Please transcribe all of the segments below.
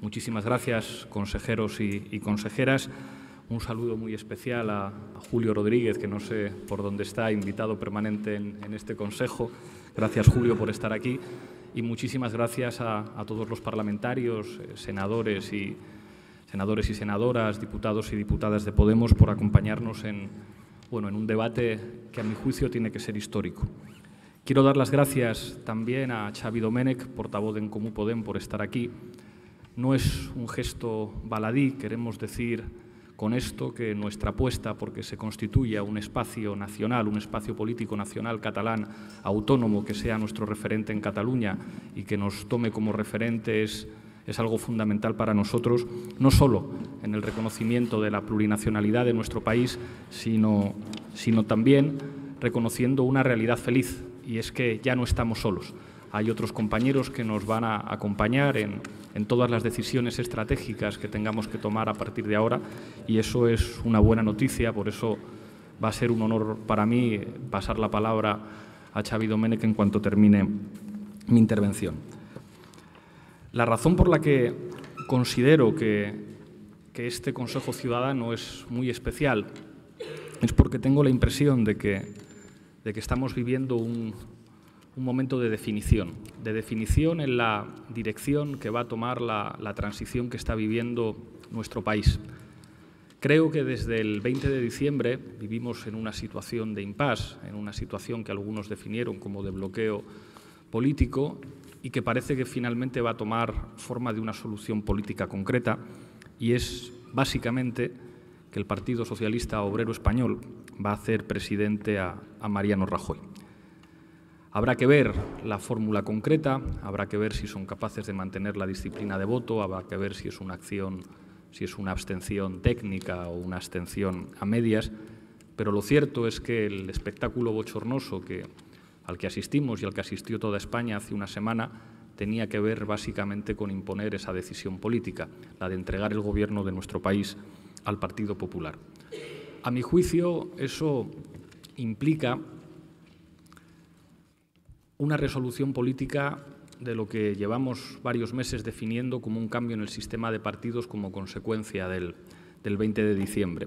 Muchísimas gracias, consejeros y consejeras. Un saludo muy especial a Julio Rodríguez, que no sé por dónde está, invitado permanente en este Consejo. Gracias, Julio, por estar aquí. Y muchísimas gracias a todos los parlamentarios, senadores y senadoras, diputados y diputadas de Podemos, por acompañarnos en un debate que, a mi juicio, tiene que ser histórico. Quiero dar las gracias también a Xavi Domènech, portavoz de En Comú Podem, por estar aquí. No es un gesto baladí, queremos decir con esto que nuestra apuesta porque se constituya un espacio nacional, un espacio político nacional catalán autónomo que sea nuestro referente en Cataluña y que nos tome como referente es algo fundamental para nosotros, no solo en el reconocimiento de la plurinacionalidad de nuestro país, sino también reconociendo una realidad feliz, y es que ya no estamos solos. Hay otros compañeros que nos van a acompañar en todas las decisiones estratégicas que tengamos que tomar a partir de ahora, y eso es una buena noticia. Por eso va a ser un honor para mí pasar la palabra a Xavi Domènech en cuanto termine mi intervención. La razón por la que considero que este Consejo Ciudadano es muy especial es porque tengo la impresión de que estamos viviendo un momento de definición en la dirección que va a tomar la transición que está viviendo nuestro país. Creo que desde el 20 de diciembre vivimos en una situación de impasse, en una situación que algunos definieron como de bloqueo político y que parece que finalmente va a tomar forma de una solución política concreta, y es básicamente que el Partido Socialista Obrero Español va a hacer presidente a Mariano Rajoy. Habrá que ver la fórmula concreta, habrá que ver si son capaces de mantener la disciplina de voto, habrá que ver si es una abstención técnica o una abstención a medias, pero lo cierto es que el espectáculo bochornoso al que asistimos y al que asistió toda España hace una semana tenía que ver básicamente con imponer esa decisión política, la de entregar el gobierno de nuestro país al Partido Popular. A mi juicio, eso implica una resolución política de lo que llevamos varios meses definiendo como un cambio en el sistema de partidos como consecuencia del 20 de diciembre.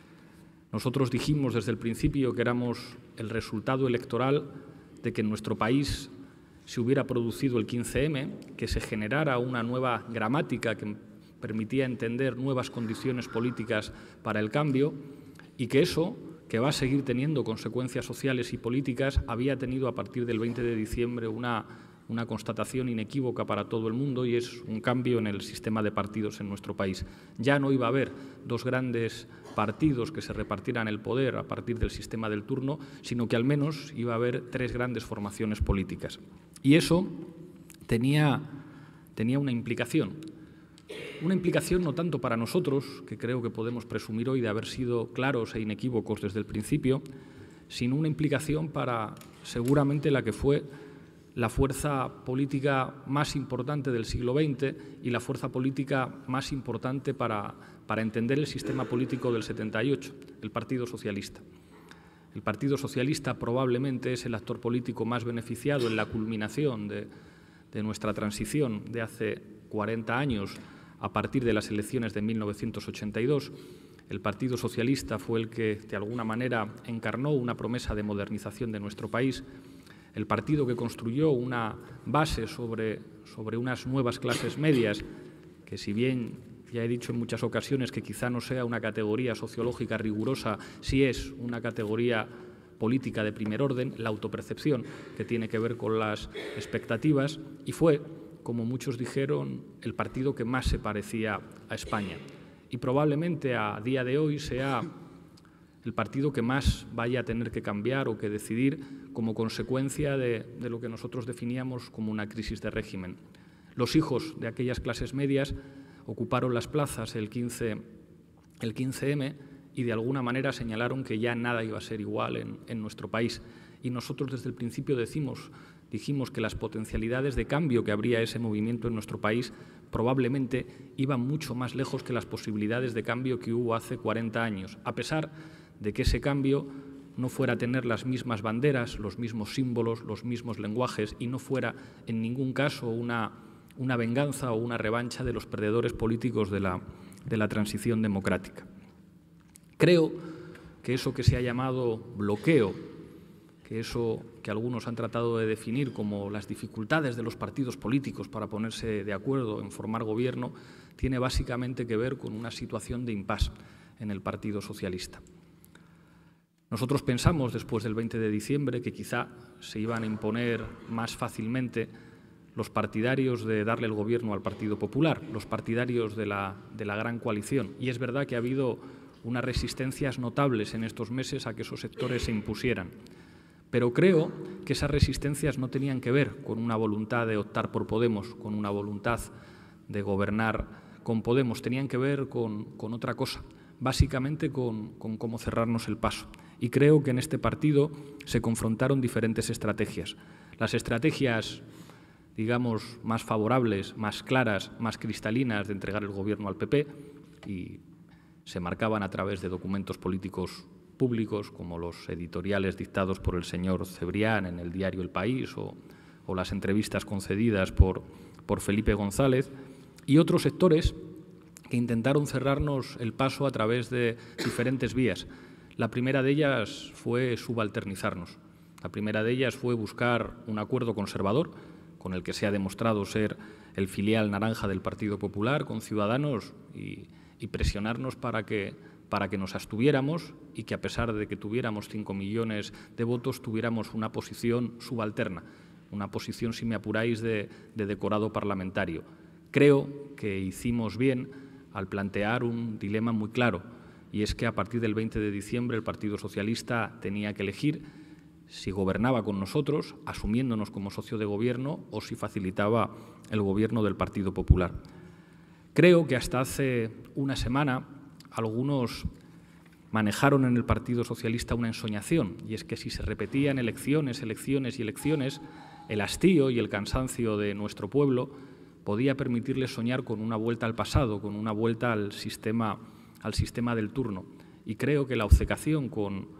Nosotros dijimos desde el principio que éramos el resultado electoral de que en nuestro país se hubiera producido el 15M, que se generara una nueva gramática que permitía entender nuevas condiciones políticas para el cambio, y que eso, que va a seguir teniendo consecuencias sociales y políticas, había tenido a partir del 20 de diciembre una constatación inequívoca para todo el mundo, y es un cambio en el sistema de partidos en nuestro país. Ya no iba a haber dos grandes partidos que se repartieran el poder a partir del sistema del turno, sino que al menos iba a haber tres grandes formaciones políticas. Y eso tenía una implicación. Una implicación no tanto para nosotros, que creo que podemos presumir hoy de haber sido claros e inequívocos desde el principio, sino una implicación para seguramente la que fue la fuerza política más importante del siglo XX y la fuerza política más importante para entender el sistema político del 78, el Partido Socialista. El Partido Socialista probablemente es el actor político más beneficiado en la culminación de nuestra transición de hace 40 años a partir de las elecciones de 1982. El Partido Socialista fue el que, de alguna manera, encarnó una promesa de modernización de nuestro país, el partido que construyó una base sobre unas nuevas clases medias, que si bien ya he dicho en muchas ocasiones que quizá no sea una categoría sociológica rigurosa, sí es una categoría política de primer orden, la autopercepción, que tiene que ver con las expectativas, y fue, como muchos dijeron, el partido que más se parecía a España. Y probablemente a día de hoy sea el partido que más vaya a tener que cambiar o que decidir como consecuencia de lo que nosotros definíamos como una crisis de régimen. Los hijos de aquellas clases medias ocuparon las plazas el 15M y de alguna manera señalaron que ya nada iba a ser igual en nuestro país. Y nosotros desde el principio dijimos que las potencialidades de cambio que habría ese movimiento en nuestro país probablemente iban mucho más lejos que las posibilidades de cambio que hubo hace 40 años, a pesar de que ese cambio no fuera a tener las mismas banderas, los mismos símbolos, los mismos lenguajes, y no fuera en ningún caso una una venganza o una revancha de los perdedores políticos de la transición democrática. Creo que eso que se ha llamado bloqueo, que eso que algunos han tratado de definir como las dificultades de los partidos políticos para ponerse de acuerdo en formar gobierno, tiene básicamente que ver con una situación de impasse en el Partido Socialista. Nosotros pensamos, después del 20 de diciembre, que quizá se iban a imponer más fácilmente los partidarios de darle el gobierno al Partido Popular, los partidarios de la gran coalición. Y es verdad que ha habido unas resistencias notables en estos meses a que esos sectores se impusieran. Pero creo que esas resistencias no tenían que ver con una voluntad de optar por Podemos, con una voluntad de gobernar con Podemos, tenían que ver con otra cosa, básicamente con cómo cerrarnos el paso. Y creo que en este partido se confrontaron diferentes estrategias. Las estrategias, digamos, más favorables, más claras, más cristalinas de entregar el gobierno al PP, y se marcaban a través de documentos políticos públicos, como los editoriales dictados por el señor Cebrián en el diario El País o las entrevistas concedidas por Felipe González, y otros sectores que intentaron cerrarnos el paso a través de diferentes vías. La primera de ellas fue subalternizarnos. La primera de ellas fue buscar un acuerdo conservador, con el que se ha demostrado ser el filial naranja del Partido Popular, con Ciudadanos, y presionarnos para que nos abstuviéramos y que, a pesar de que tuviéramos 5 millones de votos, tuviéramos una posición subalterna, una posición, si me apuráis, de decorado parlamentario. Creo que hicimos bien al plantear un dilema muy claro, y es que a partir del 20 de diciembre el Partido Socialista tenía que elegir si gobernaba con nosotros, asumiéndonos como socio de gobierno, o si facilitaba el gobierno del Partido Popular. Creo que hasta hace una semana algunos manejaron en el Partido Socialista una ensoñación, y es que si se repetían elecciones, elecciones y elecciones, el hastío y el cansancio de nuestro pueblo podía permitirles soñar con una vuelta al pasado, con una vuelta al sistema del turno. Y creo que la obcecación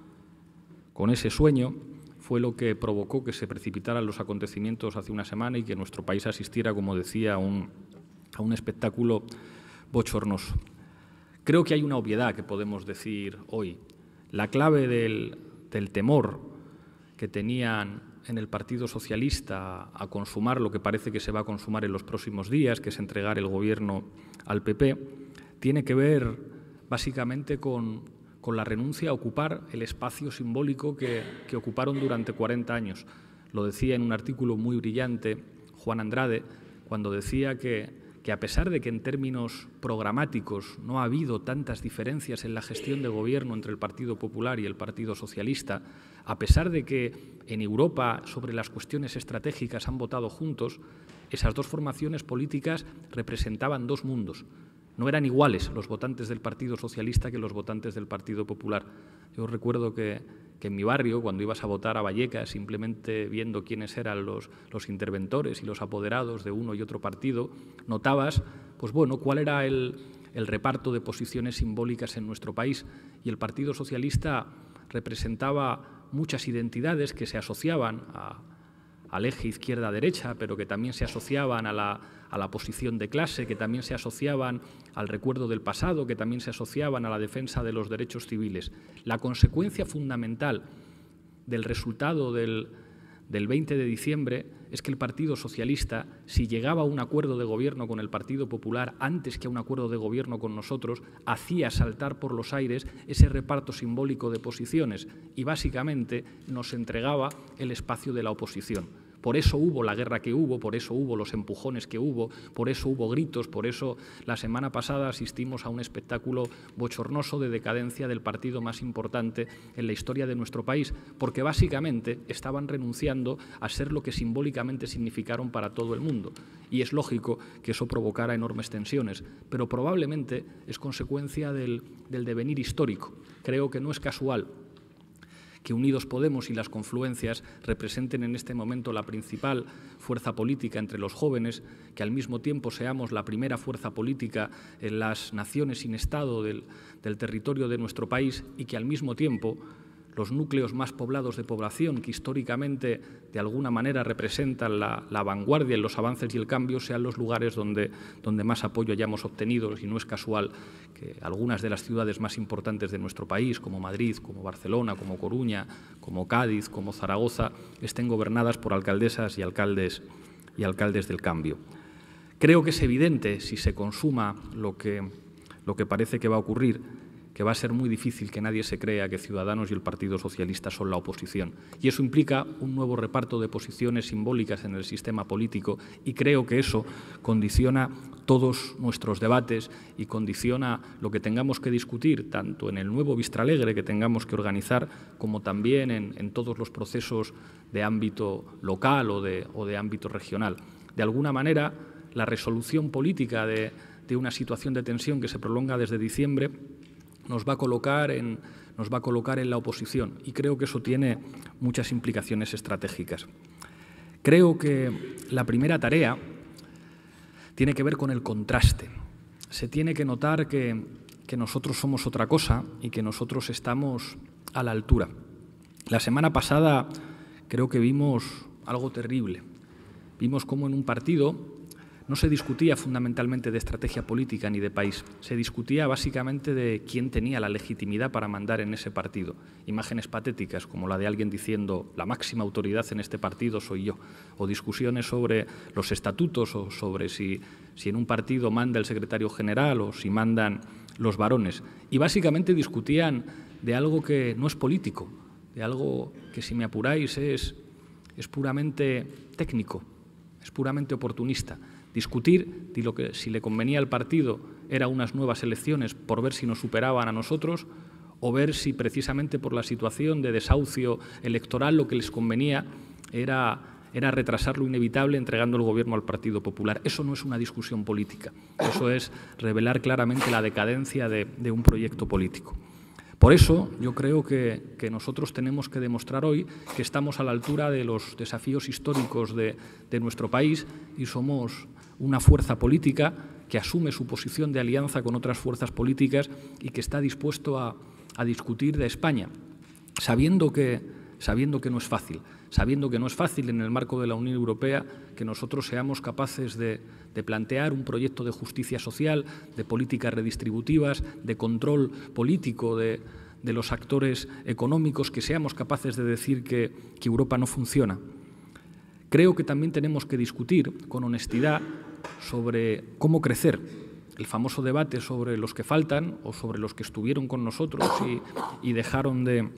con ese sueño fue lo que provocó que se precipitaran los acontecimientos hace una semana y que nuestro país asistiera, como decía, a un espectáculo bochornoso. Creo que hay una obviedad que podemos decir hoy. La clave del temor que tenían en el Partido Socialista a consumar lo que parece que se va a consumar en los próximos días, que es entregar el gobierno al PP, tiene que ver básicamente con la renuncia a ocupar el espacio simbólico que ocuparon durante 40 años. Lo decía en un artículo muy brillante Juan Andrade, cuando decía que a pesar de que en términos programáticos no ha habido tantas diferencias en la gestión de gobierno entre el Partido Popular y el Partido Socialista, a pesar de que en Europa sobre las cuestiones estratégicas han votado juntos, esas dos formaciones políticas representaban dos mundos. No eran iguales los votantes del Partido Socialista que los votantes del Partido Popular. Yo recuerdo que en mi barrio, cuando ibas a votar a Vallecas, simplemente viendo quiénes eran los interventores y los apoderados de uno y otro partido, notabas, pues bueno, cuál era el reparto de posiciones simbólicas en nuestro país. Y el Partido Socialista representaba muchas identidades que se asociaban al eje izquierda-derecha, pero que también se asociaban a la posición de clase, que también se asociaban al recuerdo del pasado, que también se asociaban a la defensa de los derechos civiles. La consecuencia fundamental del resultado del 20 de diciembre es que el Partido Socialista, si llegaba a un acuerdo de gobierno con el Partido Popular antes que a un acuerdo de gobierno con nosotros, hacía saltar por los aires ese reparto simbólico de posiciones y básicamente nos entregaba el espacio de la oposición. Por eso hubo la guerra que hubo, por eso hubo los empujones que hubo, por eso hubo gritos, por eso la semana pasada asistimos a un espectáculo bochornoso de decadencia del partido más importante en la historia de nuestro país, porque básicamente estaban renunciando a ser lo que simbólicamente significaron para todo el mundo. Y es lógico que eso provocara enormes tensiones, pero probablemente es consecuencia del devenir histórico. Creo que no es casual que Unidos Podemos y las confluencias representen en este momento la principal fuerza política entre los jóvenes, que al mismo tiempo seamos la primera fuerza política en las naciones sin Estado del territorio de nuestro país y que al mismo tiempo los núcleos más poblados de población, que históricamente de alguna manera representan la vanguardia en los avances y el cambio, sean los lugares donde más apoyo hayamos obtenido. Y no es casual que algunas de las ciudades más importantes de nuestro país, como Madrid, como Barcelona, como Coruña, como Cádiz, como Zaragoza, estén gobernadas por alcaldesas y alcaldes del cambio. Creo que es evidente, si se consuma lo que parece que va a ocurrir, que va a ser muy difícil que nadie se crea que Ciudadanos y el Partido Socialista son la oposición. Y eso implica un nuevo reparto de posiciones simbólicas en el sistema político, y creo que eso condiciona todos nuestros debates y condiciona lo que tengamos que discutir, tanto en el nuevo Vistalegre que tengamos que organizar, como también en todos los procesos de ámbito local o de ámbito regional. De alguna manera, la resolución política de una situación de tensión que se prolonga desde diciembre nos va a colocar en la oposición, y creo que eso tiene muchas implicaciones estratégicas. Creo que la primera tarea tiene que ver con el contraste. Se tiene que notar que nosotros somos otra cosa y que nosotros estamos a la altura. La semana pasada creo que vimos algo terrible. Vimos cómo en un partido no se discutía fundamentalmente de estrategia política ni de país. Se discutía básicamente de quién tenía la legitimidad para mandar en ese partido. Imágenes patéticas como la de alguien diciendo la máxima autoridad en este partido soy yo, o discusiones sobre los estatutos o sobre si en un partido manda el secretario general o si mandan los varones. Y básicamente discutían de algo que no es político, de algo que, si me apuráis, es puramente técnico, es puramente oportunista. Discutir de si le convenía al partido era unas nuevas elecciones por ver si nos superaban a nosotros, o ver si precisamente por la situación de desahucio electoral lo que les convenía era retrasar lo inevitable entregando el gobierno al Partido Popular. Eso no es una discusión política, eso es revelar claramente la decadencia de un proyecto político. Por eso yo creo que nosotros tenemos que demostrar hoy que estamos a la altura de los desafíos históricos de nuestro país, y somos una fuerza política que asume su posición de alianza con otras fuerzas políticas y que está dispuesto a discutir de España, sabiendo que no es fácil, sabiendo que no es fácil en el marco de la Unión Europea que nosotros seamos capaces de plantear un proyecto de justicia social, de políticas redistributivas, de control político de los actores económicos, que seamos capaces de decir que Europa no funciona. Creo que también tenemos que discutir con honestidad sobre cómo crecer. El famoso debate sobre los que faltan o sobre los que estuvieron con nosotros y dejaron de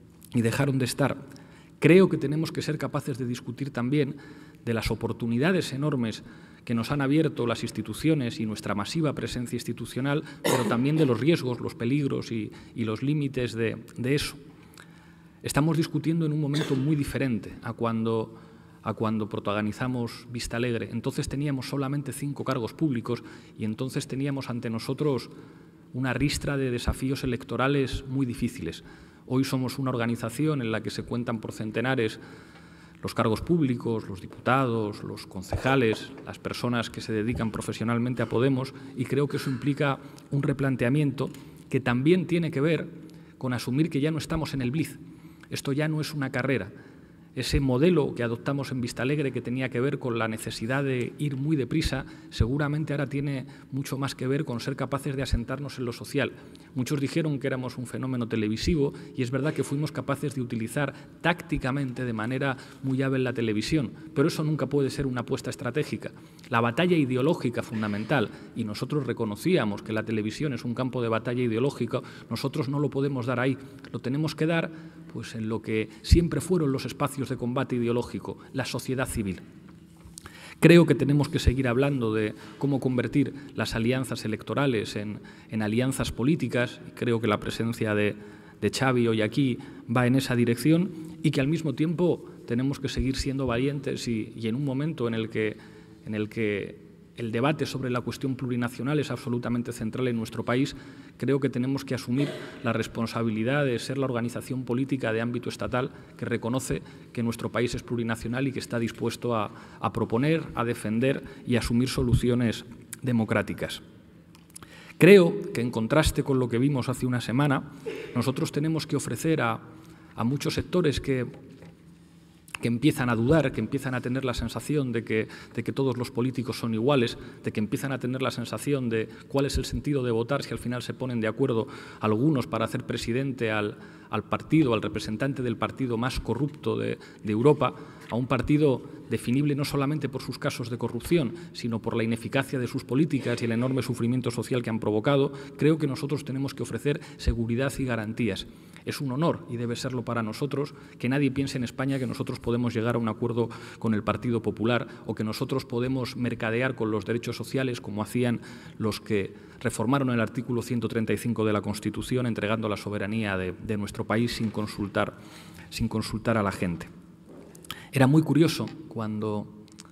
estar. Creo que tenemos que ser capaces de discutir también de las oportunidades enormes que nos han abierto las instituciones y nuestra masiva presencia institucional, pero también de los riesgos, los peligros y los límites de eso. Estamos discutiendo en un momento muy diferente a cuando protagonizamos Vistalegre. Entonces teníamos solamente 5 cargos públicos y entonces teníamos ante nosotros una ristra de desafíos electorales muy difíciles. Hoy somos una organización en la que se cuentan por centenares los cargos públicos, los diputados, los concejales, las personas que se dedican profesionalmente a Podemos, y creo que eso implica un replanteamiento que también tiene que ver con asumir que ya no estamos en el Blitz. Esto ya no es una carrera. Ese modelo que adoptamos en Vistalegre, que tenía que ver con la necesidad de ir muy deprisa, seguramente ahora tiene mucho más que ver con ser capaces de asentarnos en lo social. Muchos dijeron que éramos un fenómeno televisivo, y es verdad que fuimos capaces de utilizar tácticamente de manera muy hábil la televisión, pero eso nunca puede ser una apuesta estratégica. La batalla ideológica fundamental, y nosotros reconocíamos que la televisión es un campo de batalla ideológica, nosotros no lo podemos dar ahí, lo tenemos que dar pues en lo que siempre fueron los espacios de combate ideológico, la sociedad civil. Creo que tenemos que seguir hablando de cómo convertir las alianzas electorales en alianzas políticas. Creo que la presencia de Xavi hoy aquí va en esa dirección, y que al mismo tiempo tenemos que seguir siendo valientes y en un momento en el que el debate sobre la cuestión plurinacional es absolutamente central en nuestro país, creo que tenemos que asumir la responsabilidad de ser la organización política de ámbito estatal que reconoce que nuestro país es plurinacional y que está dispuesto a proponer, a defender y a asumir soluciones democráticas. Creo que, en contraste con lo que vimos hace una semana, nosotros tenemos que ofrecer a a muchos sectores que empiezan a dudar, que empiezan a tener la sensación de que todos los políticos son iguales, de que empiezan a tener la sensación de cuál es el sentido de votar si al final se ponen de acuerdo algunos para hacer presidente al partido, al representante del partido más corrupto de Europa, a un partido definible no solamente por sus casos de corrupción, sino por la ineficacia de sus políticas y el enorme sufrimiento social que han provocado. Creo que nosotros tenemos que ofrecer seguridad y garantías. Es un honor, y debe serlo para nosotros, que nadie piense en España que nosotros podemos llegar a un acuerdo con el Partido Popular o que nosotros podemos mercadear con los derechos sociales como hacían los que reformaron el artículo 135 de la Constitución, entregando la soberanía de nuestro país sin consultar a la gente. Era muy curioso cuando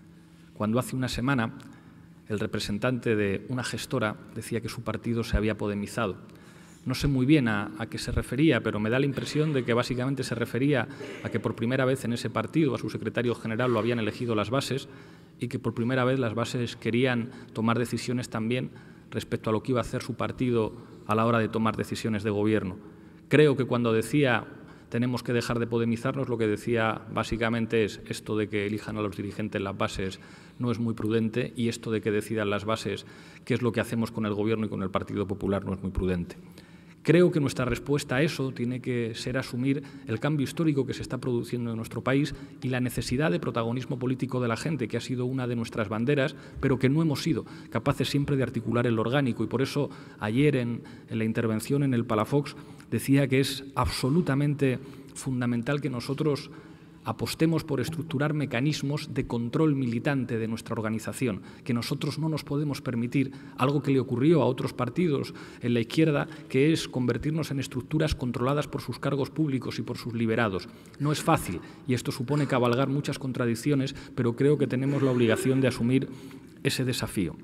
hace una semana el representante de una gestora decía que su partido se había podemizado. No sé muy bien a qué se refería, pero me da la impresión de que básicamente se refería a que por primera vez en ese partido a su secretario general lo habían elegido las bases y que por primera vez las bases querían tomar decisiones también respecto a lo que iba a hacer su partido a la hora de tomar decisiones de gobierno. Creo que cuando decía tenemos que dejar de podemizarnos, lo que decía básicamente es esto de que elijan a los dirigentes las bases no es muy prudente y esto de que decidan las bases qué es lo que hacemos con el Gobierno y con el Partido Popular no es muy prudente. Creo que nuestra respuesta a eso tiene que ser asumir el cambio histórico que se está produciendo en nuestro país y la necesidad de protagonismo político de la gente, que ha sido una de nuestras banderas, pero que no hemos sido capaces siempre de articular en lo orgánico. Y por eso ayer en la intervención en el Palafox decía que es absolutamente fundamental que nosotros apostemos por estructurar mecanismos de control militante de nuestra organización, que nosotros no nos podemos permitir algo que le ocurrió a otros partidos en la izquierda, que es convertirnos en estructuras controladas por sus cargos públicos y por sus liberados. No es fácil y esto supone cabalgar muchas contradicciones, pero creo que tenemos la obligación de asumir ese desafío.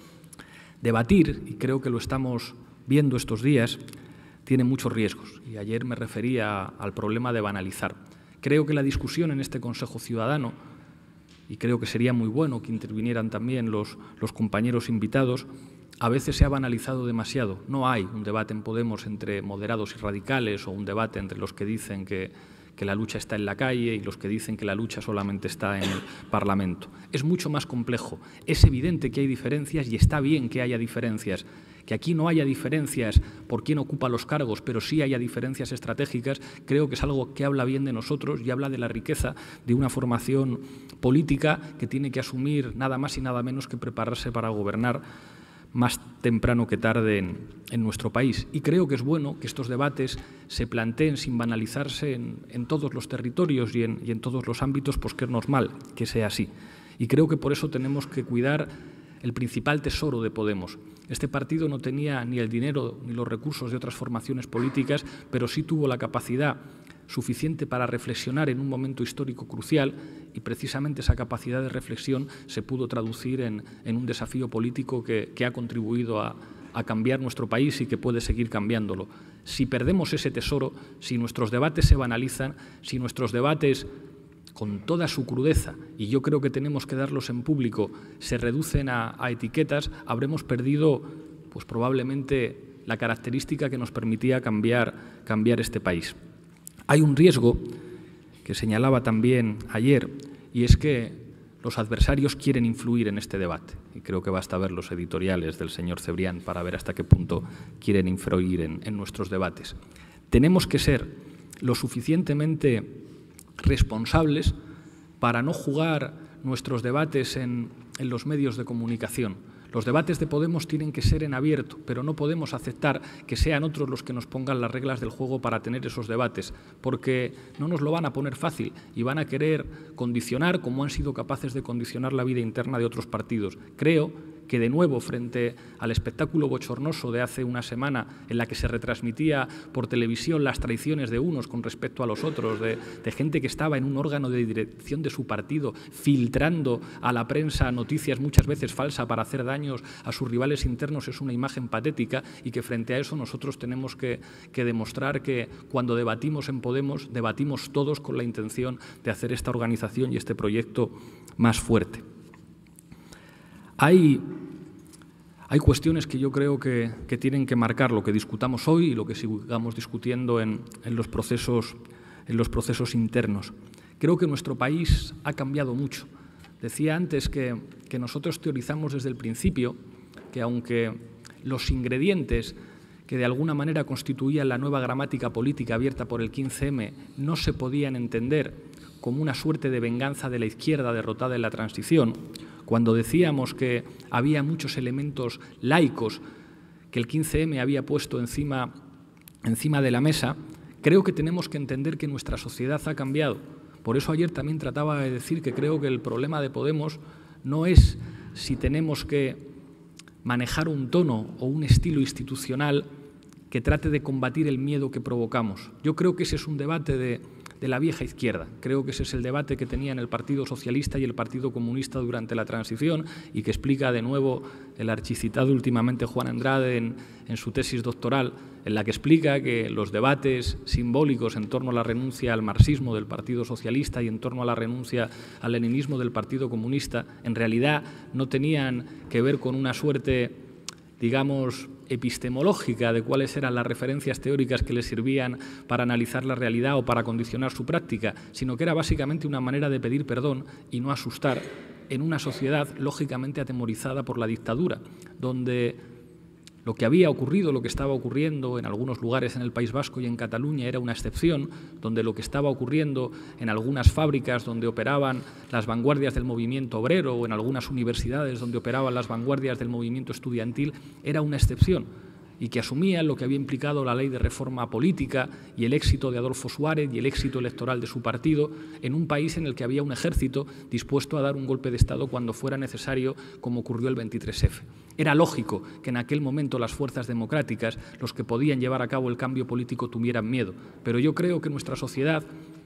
Debatir, y creo que lo estamos viendo estos días, tiene muchos riesgos y ayer me refería al problema de banalizar. Creo que la discusión en este Consejo Ciudadano, y creo que sería muy bueno que intervinieran también los compañeros invitados, a veces se ha banalizado demasiado. No hay un debate en Podemos entre moderados y radicales o un debate entre los que dicen que la lucha está en la calle y los que dicen que la lucha solamente está en el Parlamento. Es mucho más complejo. Es evidente que hay diferencias y está bien que haya diferencias. Que aquí no haya diferencias por quién ocupa los cargos, pero sí haya diferencias estratégicas, creo que es algo que habla bien de nosotros y habla de la riqueza de una formación política que tiene que asumir nada más y nada menos que prepararse para gobernar más temprano que tarde en nuestro país. Y creo que es bueno que estos debates se planteen sin banalizarse en todos los territorios y en todos los ámbitos, pues que es normal que sea así. Y creo que por eso tenemos que cuidar el principal tesoro de Podemos. Este partido no tenía ni el dinero ni los recursos de otras formaciones políticas, pero sí tuvo la capacidad suficiente para reflexionar en un momento histórico crucial y precisamente esa capacidad de reflexión se pudo traducir en un desafío político que ha contribuido a cambiar nuestro país y que puede seguir cambiándolo. Si perdemos ese tesoro, si nuestros debates se banalizan, si nuestros debates con toda su crudeza, y yo creo que tenemos que darlos en público, se reducen a etiquetas, habremos perdido pues, probablemente la característica que nos permitía cambiar este país. Hay un riesgo que señalaba también ayer, y es que los adversarios quieren influir en este debate. Y creo que basta ver los editoriales del señor Cebrián para ver hasta qué punto quieren influir en nuestros debates. Tenemos que ser lo suficientemente responsables para no jugar nuestros debates en los medios de comunicación. Los debates de Podemos tienen que ser en abierto, pero no podemos aceptar que sean otros los que nos pongan las reglas del juego para tener esos debates, porque no nos lo van a poner fácil y van a querer condicionar, como han sido capaces de condicionar la vida interna de otros partidos. Creo que de nuevo, frente al espectáculo bochornoso de hace una semana en la que se retransmitía por televisión las traiciones de unos con respecto a los otros, de gente que estaba en un órgano de dirección de su partido, filtrando a la prensa noticias muchas veces falsas para hacer daños a sus rivales internos, es una imagen patética y que frente a eso nosotros tenemos que demostrar que cuando debatimos en Podemos, debatimos todos con la intención de hacer esta organización y este proyecto más fuerte. Hay cuestiones que yo creo que tienen que marcar lo que discutamos hoy y lo que sigamos discutiendo en los procesos en los procesos internos. Creo que nuestro país ha cambiado mucho. Decía antes que nosotros teorizamos desde el principio que aunque los ingredientes que de alguna manera constituían la nueva gramática política abierta por el 15M no se podían entender como una suerte de venganza de la izquierda derrotada en la transición, cuando decíamos que había muchos elementos laicos que el 15M había puesto encima de la mesa, creo que tenemos que entender que nuestra sociedad ha cambiado. Por eso ayer también trataba de decir que creo que el problema de Podemos no es si tenemos que manejar un tono o un estilo institucional que trate de combatir el miedo que provocamos. Yo creo que ese es un debate de la vieja izquierda. Creo que ese es el debate que tenían el Partido Socialista y el Partido Comunista durante la transición y que explica de nuevo el archicitado últimamente Juan Andrade en su tesis doctoral, en la que explica que los debates simbólicos en torno a la renuncia al marxismo del Partido Socialista y en torno a la renuncia al leninismo del Partido Comunista en realidad no tenían que ver con una suerte, digamos, epistemológica de cuáles eran las referencias teóricas que les servían para analizar la realidad o para condicionar su práctica, sino que era básicamente una manera de pedir perdón y no asustar en una sociedad lógicamente atemorizada por la dictadura, donde lo que había ocurrido, lo que estaba ocurriendo en algunos lugares en el País Vasco y en Cataluña era una excepción, donde lo que estaba ocurriendo en algunas fábricas donde operaban las vanguardias del movimiento obrero o en algunas universidades donde operaban las vanguardias del movimiento estudiantil era una excepción y que asumían lo que había implicado la ley de reforma política y el éxito de Adolfo Suárez y el éxito electoral de su partido en un país en el que había un ejército dispuesto a dar un golpe de Estado cuando fuera necesario, como ocurrió el 23F. Era lógico que en aquel momento las fuerzas democráticas, los que podían llevar a cabo el cambio político, tuvieran miedo. Pero yo creo que nuestra sociedad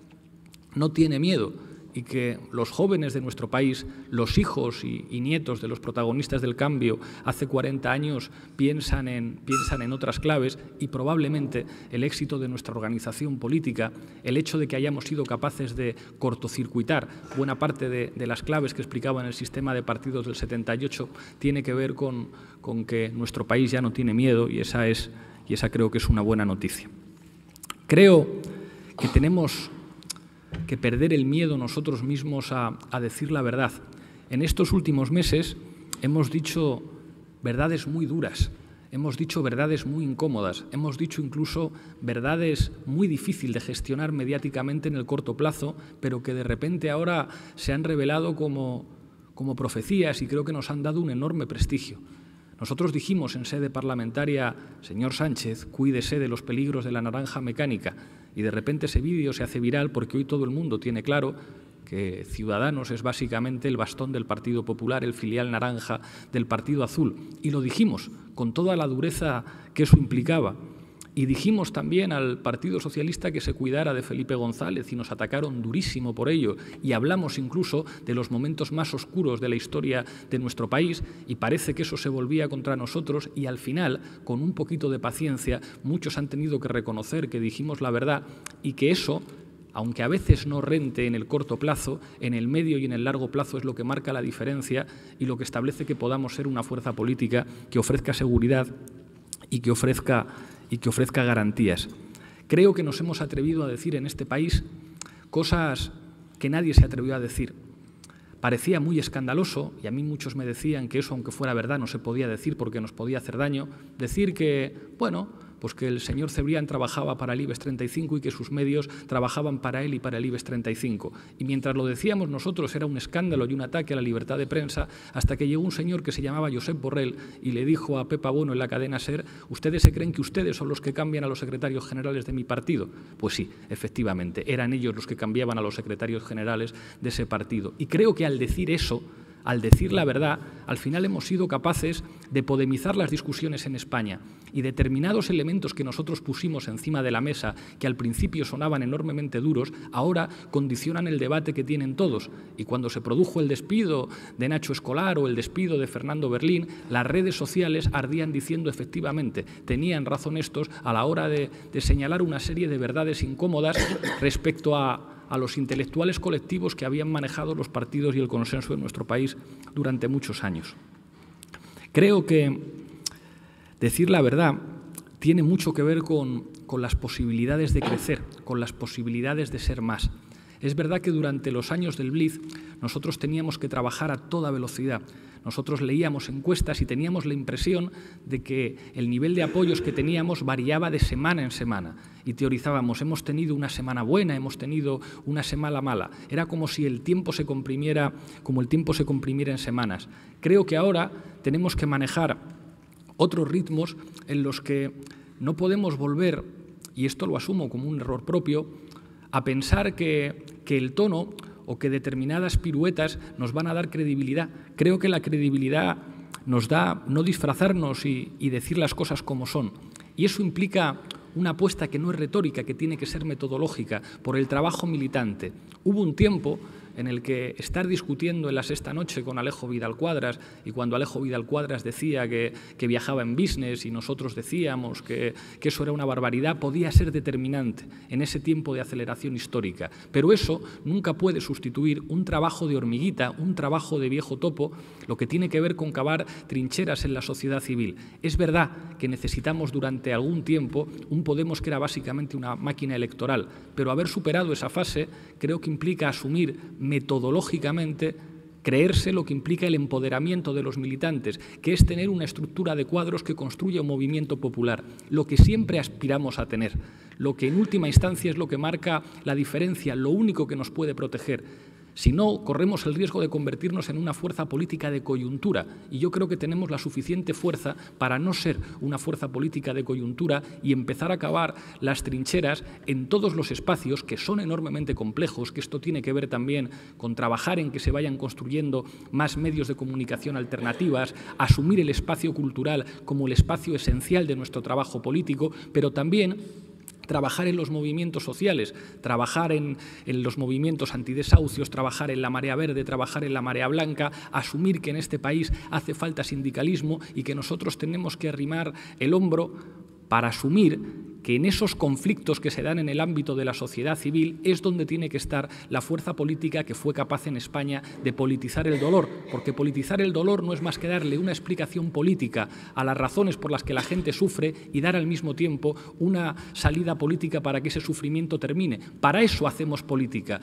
no tiene miedo y que los jóvenes de nuestro país, los hijos y nietos de los protagonistas del cambio hace 40 años piensan en otras claves y probablemente el éxito de nuestra organización política, el hecho de que hayamos sido capaces de cortocircuitar buena parte de las claves que explicaban el sistema de partidos del 78 tiene que ver con que nuestro país ya no tiene miedo y esa creo que es una buena noticia. Creo que tenemos que perder el miedo nosotros mismos a decir la verdad. En estos últimos meses hemos dicho verdades muy duras, hemos dicho verdades muy incómodas, hemos dicho incluso verdades muy difíciles de gestionar mediáticamente en el corto plazo, pero que de repente ahora se han revelado como profecías y creo que nos han dado un enorme prestigio. Nosotros dijimos en sede parlamentaria, señor Sánchez, cuídese de los peligros de la naranja mecánica, y de repente ese vídeo se hace viral porque hoy todo el mundo tiene claro que Ciudadanos es básicamente el bastón del Partido Popular, el filial naranja del Partido Azul. Y lo dijimos con toda la dureza que eso implicaba. Y dijimos también al Partido Socialista que se cuidara de Felipe González y nos atacaron durísimo por ello. Y hablamos incluso de los momentos más oscuros de la historia de nuestro país y parece que eso se volvía contra nosotros y al final, con un poquito de paciencia, muchos han tenido que reconocer que dijimos la verdad y que eso, aunque a veces no rente en el corto plazo, en el medio y en el largo plazo es lo que marca la diferencia y lo que establece que podamos ser una fuerza política que ofrezca seguridad y que ofrezca garantías. Creo que nos hemos atrevido a decir en este país cosas que nadie se atrevió a decir. Parecía muy escandaloso, y a mí muchos me decían que eso, aunque fuera verdad, no se podía decir porque nos podía hacer daño, decir que, bueno, pues que el señor Cebrián trabajaba para el IBEX 35 y que sus medios trabajaban para él y para el IBEX 35. Y mientras lo decíamos nosotros era un escándalo y un ataque a la libertad de prensa, hasta que llegó un señor que se llamaba Josep Borrell y le dijo a Pepa Bueno en la cadena SER, ¿ustedes se creen que ustedes son los que cambian a los secretarios generales de mi partido? Pues sí, efectivamente, eran ellos los que cambiaban a los secretarios generales de ese partido. Y creo que al decir eso, al decir la verdad, al final hemos sido capaces de podemizar las discusiones en España y determinados elementos que nosotros pusimos encima de la mesa, que al principio sonaban enormemente duros, ahora condicionan el debate que tienen todos. Y cuando se produjo el despido de Nacho Escolar o el despido de Fernando Berlín, las redes sociales ardían diciendo efectivamente, tenían razón estos a la hora de señalar una serie de verdades incómodas respecto a los intelectuales colectivos que habían manejado los partidos y el consenso en nuestro país durante muchos años. Creo que decir la verdad tiene mucho que ver con con las posibilidades de crecer, con las posibilidades de ser más. Es verdad que durante los años del Blitz nosotros teníamos que trabajar a toda velocidad. Nosotros leíamos encuestas y teníamos la impresión de que el nivel de apoyos que teníamos variaba de semana en semana. Y teorizábamos, hemos tenido una semana buena, hemos tenido una semana mala. Era como si el tiempo se comprimiera, en semanas. Creo que ahora tenemos que manejar otros ritmos en los que no podemos volver, y esto lo asumo como un error propio, a pensar que el tono o que determinadas piruetas nos van a dar credibilidad. Creo que la credibilidad nos da no disfrazarnos y decir las cosas como son. Y eso implica una apuesta que no es retórica, que tiene que ser metodológica, por el trabajo militante. Hubo un tiempo en el que estar discutiendo en La Sexta Noche con Alejo Vidal Quadras, y cuando Alejo Vidal Quadras decía que viajaba en business y nosotros decíamos que eso era una barbaridad, podía ser determinante en ese tiempo de aceleración histórica. Pero eso nunca puede sustituir un trabajo de hormiguita, un trabajo de viejo topo, lo que tiene que ver con cavar trincheras en la sociedad civil. Es verdad que necesitamos durante algún tiempo un Podemos que era básicamente una máquina electoral, pero haber superado esa fase creo que implica asumir metodológicamente, creerse lo que implica el empoderamiento de los militantes, que es tener una estructura de cuadros que construya un movimiento popular, lo que siempre aspiramos a tener, lo que en última instancia es lo que marca la diferencia, lo único que nos puede proteger. Si no, corremos el riesgo de convertirnos en una fuerza política de coyuntura, y yo creo que tenemos la suficiente fuerza para no ser una fuerza política de coyuntura y empezar a cavar las trincheras en todos los espacios que son enormemente complejos, que esto tiene que ver también con trabajar en que se vayan construyendo más medios de comunicación alternativas, asumir el espacio cultural como el espacio esencial de nuestro trabajo político, pero también trabajar en los movimientos sociales, trabajar en los movimientos antidesahucios, trabajar en la marea verde, trabajar en la marea blanca, asumir que en este país hace falta sindicalismo y que nosotros tenemos que arrimar el hombro para asumir que en esos conflictos que se dan en el ámbito de la sociedad civil es donde tiene que estar la fuerza política que fue capaz en España de politizar el dolor, porque politizar el dolor no es más que darle una explicación política a las razones por las que la gente sufre y dar al mismo tiempo una salida política para que ese sufrimiento termine. Para eso hacemos política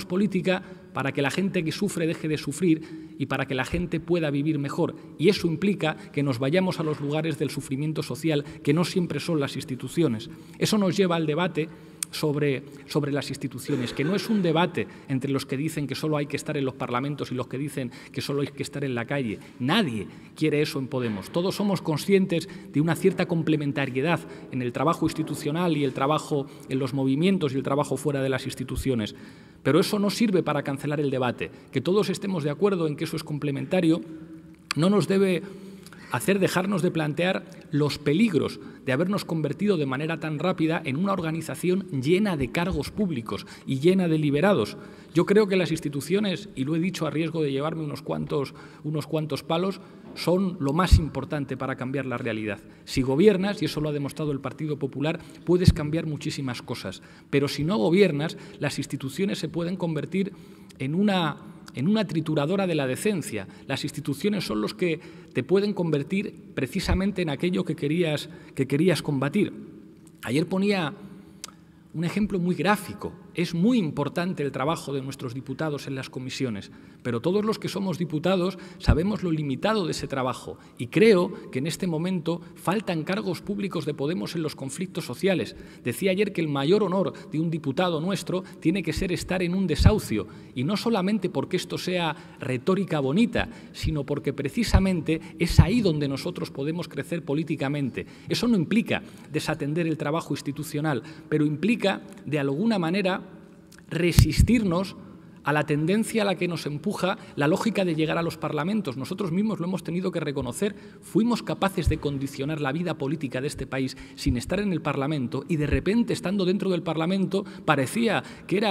para que la gente que sufre deje de sufrir y para que la gente pueda vivir mejor. Y eso implica que nos vayamos a los lugares del sufrimiento social, que no siempre son las instituciones. Eso nos lleva al debate sobre las instituciones, que no es un debate entre los que dicen que solo hay que estar en los parlamentos y los que dicen que solo hay que estar en la calle. Nadie quiere eso en Podemos. Todos somos conscientes de una cierta complementariedad en el trabajo institucional y el trabajo en los movimientos y el trabajo fuera de las instituciones. Pero eso no sirve para cancelar el debate. Que todos estemos de acuerdo en que eso es complementario no nos debe hacer dejarnos de plantear los peligros de habernos convertido de manera tan rápida en una organización llena de cargos públicos y llena de liberados. Yo creo que las instituciones, y lo he dicho a riesgo de llevarme unos cuantos palos, son lo más importante para cambiar la realidad. Si gobiernas, y eso lo ha demostrado el Partido Popular, puedes cambiar muchísimas cosas. Pero si no gobiernas, las instituciones se pueden convertir en una trituradora de la decencia. Las instituciones son los que te pueden convertir precisamente en aquello que querías combatir. Ayer ponía un ejemplo muy gráfico. Es muy importante el trabajo de nuestros diputados en las comisiones, pero todos los que somos diputados sabemos lo limitado de ese trabajo y creo que en este momento faltan cargos públicos de Podemos en los conflictos sociales. Decía ayer que el mayor honor de un diputado nuestro tiene que ser estar en un desahucio, y no solamente porque esto sea retórica bonita, sino porque precisamente es ahí donde nosotros podemos crecer políticamente. Eso no implica desatender el trabajo institucional, pero implica, de alguna manera, resistirnos a la tendencia a la que nos empuja la lógica de llegar a los parlamentos. Nosotros mismos lo hemos tenido que reconocer. Fuimos capaces de condicionar la vida política de este país sin estar en el Parlamento, y de repente, estando dentro del Parlamento, parecía que era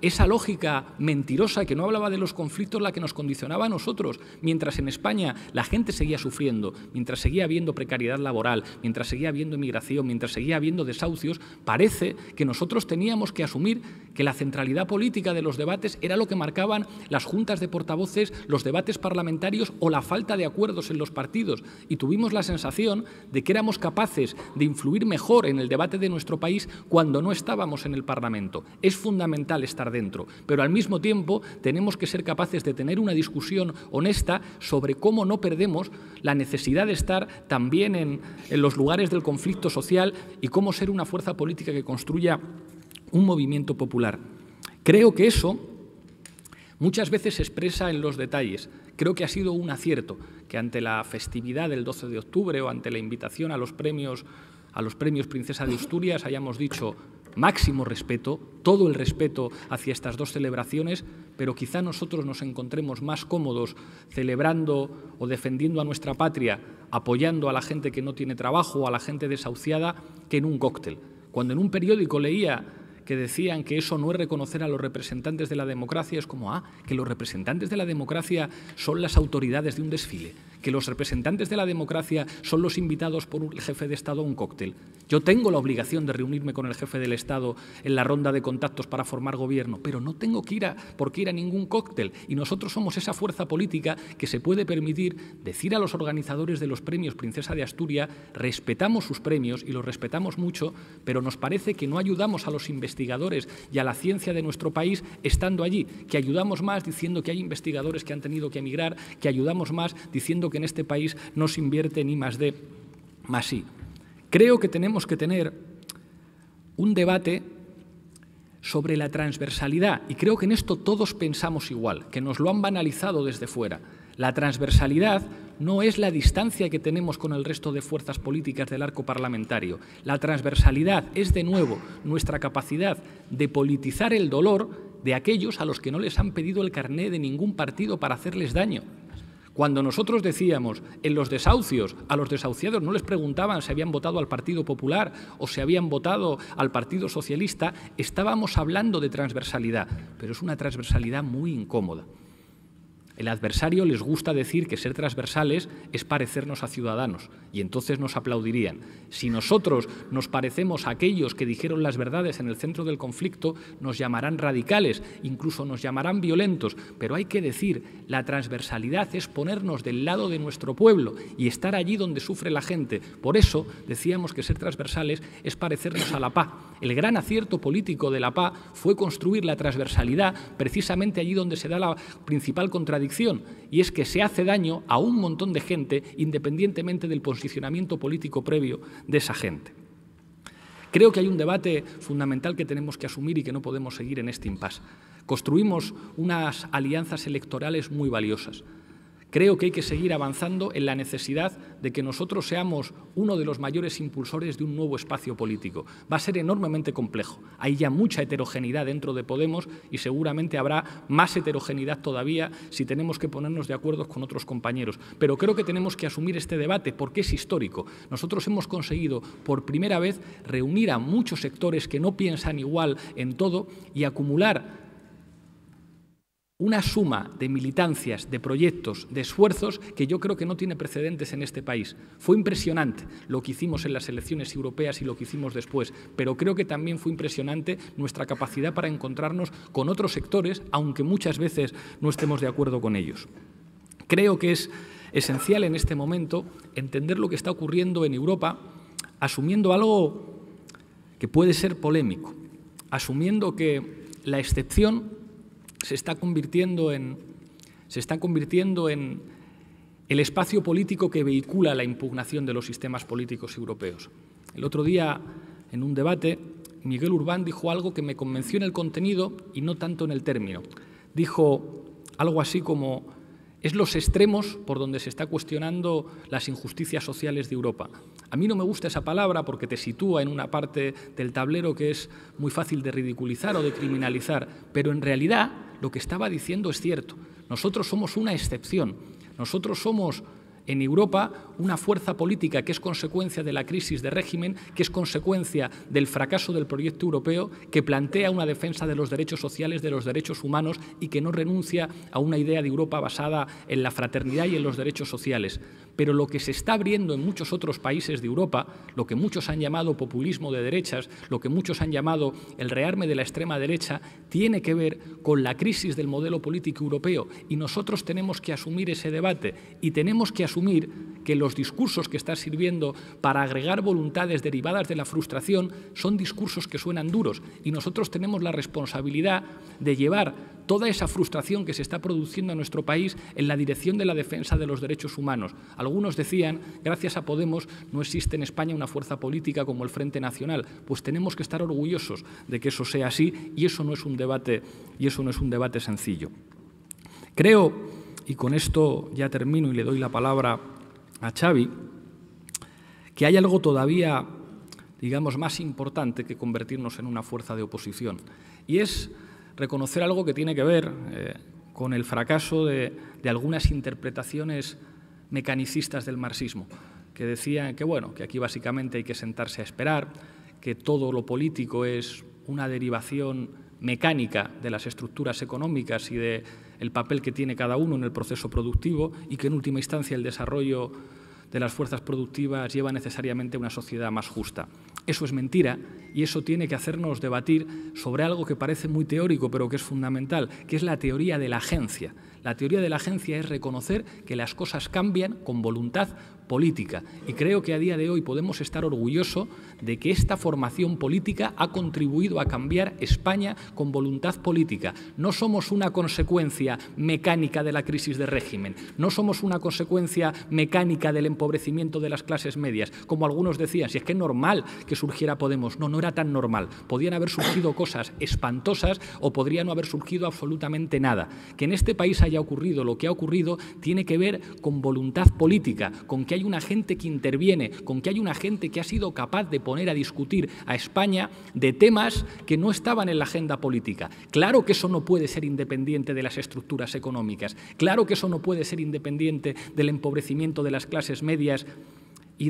esa lógica mentirosa que no hablaba de los conflictos, la que nos condicionaba a nosotros, mientras en España la gente seguía sufriendo, mientras seguía habiendo precariedad laboral, mientras seguía habiendo inmigración, mientras seguía habiendo desahucios, parece que nosotros teníamos que asumir que la centralidad política de los debates era lo que marcaban las juntas de portavoces, los debates parlamentarios o la falta de acuerdos en los partidos. Y tuvimos la sensación de que éramos capaces de influir mejor en el debate de nuestro país cuando no estábamos en el Parlamento. Es fundamental estar dentro, pero al mismo tiempo tenemos que ser capaces de tener una discusión honesta sobre cómo no perdemos la necesidad de estar también en los lugares del conflicto social y cómo ser una fuerza política que construya un movimiento popular. Creo que eso muchas veces se expresa en los detalles. Creo que ha sido un acierto que ante la festividad del 12 de octubre o ante la invitación a los premios Princesa de Asturias hayamos dicho máximo respeto, todo el respeto hacia estas dos celebraciones, pero quizá nosotros nos encontremos más cómodos celebrando o defendiendo a nuestra patria, apoyando a la gente que no tiene trabajo o a la gente desahuciada, que en un cóctel. Cuando en un periódico leía que decían que eso no es reconocer a los representantes de la democracia, es como, que los representantes de la democracia son las autoridades de un desfile, que los representantes de la democracia son los invitados por un jefe de Estado a un cóctel. Yo tengo la obligación de reunirme con el jefe del Estado en la ronda de contactos para formar gobierno, pero no tengo por qué ir a ningún cóctel. Y nosotros somos esa fuerza política que se puede permitir decir a los organizadores de los premios Princesa de Asturias, respetamos sus premios y los respetamos mucho, pero nos parece que no ayudamos a los investigadores y a la ciencia de nuestro país estando allí, que ayudamos más diciendo que hay investigadores que han tenido que emigrar, que ayudamos más diciendo que en este país no se invierte ni +D+I. Creo que tenemos que tener un debate sobre la transversalidad y creo que en esto todos pensamos igual, que nos lo han banalizado desde fuera. La transversalidad no es la distancia que tenemos con el resto de fuerzas políticas del arco parlamentario. La transversalidad es, de nuevo, nuestra capacidad de politizar el dolor de aquellos a los que no les han pedido el carné de ningún partido para hacerles daño. Cuando nosotros decíamos en los desahucios, a los desahuciados no les preguntaban si habían votado al Partido Popular o si habían votado al Partido Socialista, estábamos hablando de transversalidad, pero es una transversalidad muy incómoda. El adversario les gusta decir que ser transversales es parecernos a Ciudadanos y entonces nos aplaudirían. Si nosotros nos parecemos a aquellos que dijeron las verdades en el centro del conflicto, nos llamarán radicales, incluso nos llamarán violentos, pero hay que decir, la transversalidad es ponernos del lado de nuestro pueblo y estar allí donde sufre la gente. Por eso decíamos que ser transversales es parecernos a la PA. El gran acierto político de la PA fue construir la transversalidad precisamente allí donde se da la principal contradicción, y es que se hace daño a un montón de gente independientemente del posicionamiento político previo de esa gente. Creo que hay un debate fundamental que tenemos que asumir y que no podemos seguir en este impasse. Construimos unas alianzas electorales muy valiosas. Creo que hay que seguir avanzando en la necesidad de que nosotros seamos uno de los mayores impulsores de un nuevo espacio político. Va a ser enormemente complejo. Hay ya mucha heterogeneidad dentro de Podemos y seguramente habrá más heterogeneidad todavía si tenemos que ponernos de acuerdo con otros compañeros. Pero creo que tenemos que asumir este debate porque es histórico. Nosotros hemos conseguido por primera vez reunir a muchos sectores que no piensan igual en todo y acumular una suma de militancias, de proyectos, de esfuerzos que yo creo que no tiene precedentes en este país. Fue impresionante lo que hicimos en las elecciones europeas y lo que hicimos después, pero creo que también fue impresionante nuestra capacidad para encontrarnos con otros sectores, aunque muchas veces no estemos de acuerdo con ellos. Creo que es esencial en este momento entender lo que está ocurriendo en Europa, asumiendo algo que puede ser polémico, asumiendo que la excepción se está convirtiendo en el espacio político que vehicula la impugnación de los sistemas políticos europeos. El otro día, en un debate, Miguel Urbán dijo algo que me convenció en el contenido y no tanto en el término. Dijo algo así como: es los extremos por donde se está cuestionando las injusticias sociales de Europa. A mí no me gusta esa palabra porque te sitúa en una parte del tablero que es muy fácil de ridiculizar o de criminalizar, pero en realidad lo que estaba diciendo es cierto. Nosotros somos una excepción. Nosotros somos En Europa, una fuerza política que es consecuencia de la crisis de régimen, que es consecuencia del fracaso del proyecto europeo, que plantea una defensa de los derechos sociales, de los derechos humanos y que no renuncia a una idea de Europa basada en la fraternidad y en los derechos sociales. Pero lo que se está abriendo en muchos otros países de Europa, lo que muchos han llamado populismo de derechas, lo que muchos han llamado el rearme de la extrema derecha, tiene que ver con la crisis del modelo político europeo, y nosotros tenemos que asumir ese debate y tenemos que asumir que los discursos que están sirviendo para agregar voluntades derivadas de la frustración son discursos que suenan duros, y nosotros tenemos la responsabilidad de llevar toda esa frustración que se está produciendo en nuestro país en la dirección de la defensa de los derechos humanos. Algunos decían, gracias a Podemos no existe en España una fuerza política como el Frente Nacional. Pues tenemos que estar orgullosos de que eso sea así, y eso no es un debate sencillo. Creo, y con esto ya termino y le doy la palabra a Xavi, que hay algo todavía, digamos, más importante que convertirnos en una fuerza de oposición, y es reconocer algo que tiene que ver con el fracaso de algunas interpretaciones mecanicistas del marxismo, que decían que, bueno, que aquí básicamente hay que sentarse a esperar, que todo lo político es una derivación mecánica de las estructuras económicas y del papel que tiene cada uno en el proceso productivo, y que en última instancia el desarrollo de las fuerzas productivas lleva necesariamente a una sociedad más justa. Eso es mentira, y eso tiene que hacernos debatir sobre algo que parece muy teórico pero que es fundamental, que es la teoría de la agencia. La teoría de la agencia es reconocer que las cosas cambian con voluntad política, y creo que a día de hoy podemos estar orgullosos de que esta formación política ha contribuido a cambiar España con voluntad política. No somos una consecuencia mecánica de la crisis de régimen, no somos una consecuencia mecánica del empobrecimiento de las clases medias, como algunos decían, si es que es normal que surgiera Podemos. No, no era tan normal. Podían haber surgido cosas espantosas o podría no haber surgido absolutamente nada. Que en este país haya ocurrido lo que ha ocurrido tiene que ver con voluntad política, con que hay una gente que interviene, con que hay una gente que ha sido capaz de poner a discutir a España de temas que no estaban en la agenda política. Claro que eso no puede ser independiente de las estructuras económicas, claro que eso no puede ser independiente del empobrecimiento de las clases medias y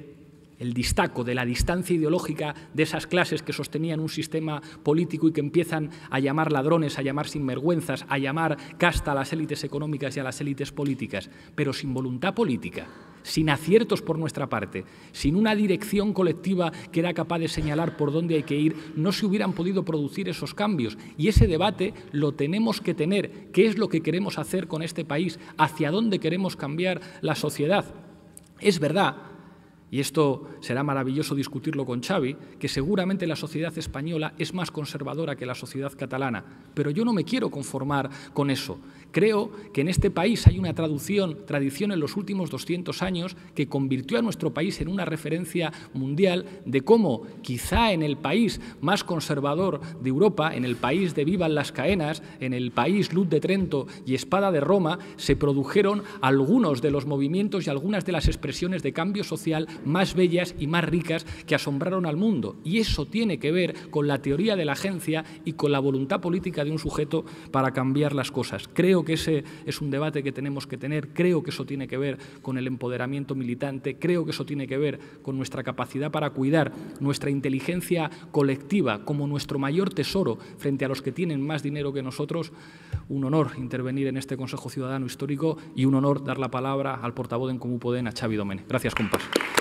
el destaco de la distancia ideológica de esas clases que sostenían un sistema político y que empiezan a llamar ladrones, a llamar sinvergüenzas, a llamar casta a las élites económicas y a las élites políticas, pero sin voluntad política, sin aciertos por nuestra parte, sin una dirección colectiva que era capaz de señalar por dónde hay que ir, no se hubieran podido producir esos cambios. Y ese debate lo tenemos que tener. ¿Qué es lo que queremos hacer con este país? ¿Hacia dónde queremos cambiar la sociedad? Es verdad, y esto será maravilloso discutirlo con Xavi, que seguramente la sociedad española es más conservadora que la sociedad catalana, pero yo no me quiero conformar con eso. Creo que en este país hay una tradición en los últimos 200 años que convirtió a nuestro país en una referencia mundial de cómo quizá en el país más conservador de Europa, en el país de Vivan las Caenas, en el país Luz de Trento y Espada de Roma, se produjeron algunos de los movimientos y algunas de las expresiones de cambio social más bellas y más ricas que asombraron al mundo. Y eso tiene que ver con la teoría de la agencia y con la voluntad política de un sujeto para cambiar las cosas. Creo que ese es un debate que tenemos que tener, creo que eso tiene que ver con el empoderamiento militante, creo que eso tiene que ver con nuestra capacidad para cuidar nuestra inteligencia colectiva como nuestro mayor tesoro frente a los que tienen más dinero que nosotros. Un honor intervenir en este Consejo Ciudadano Histórico y un honor dar la palabra al portavoz d'En Comú Podem, a Xavi Domènech. Gràcies, compas.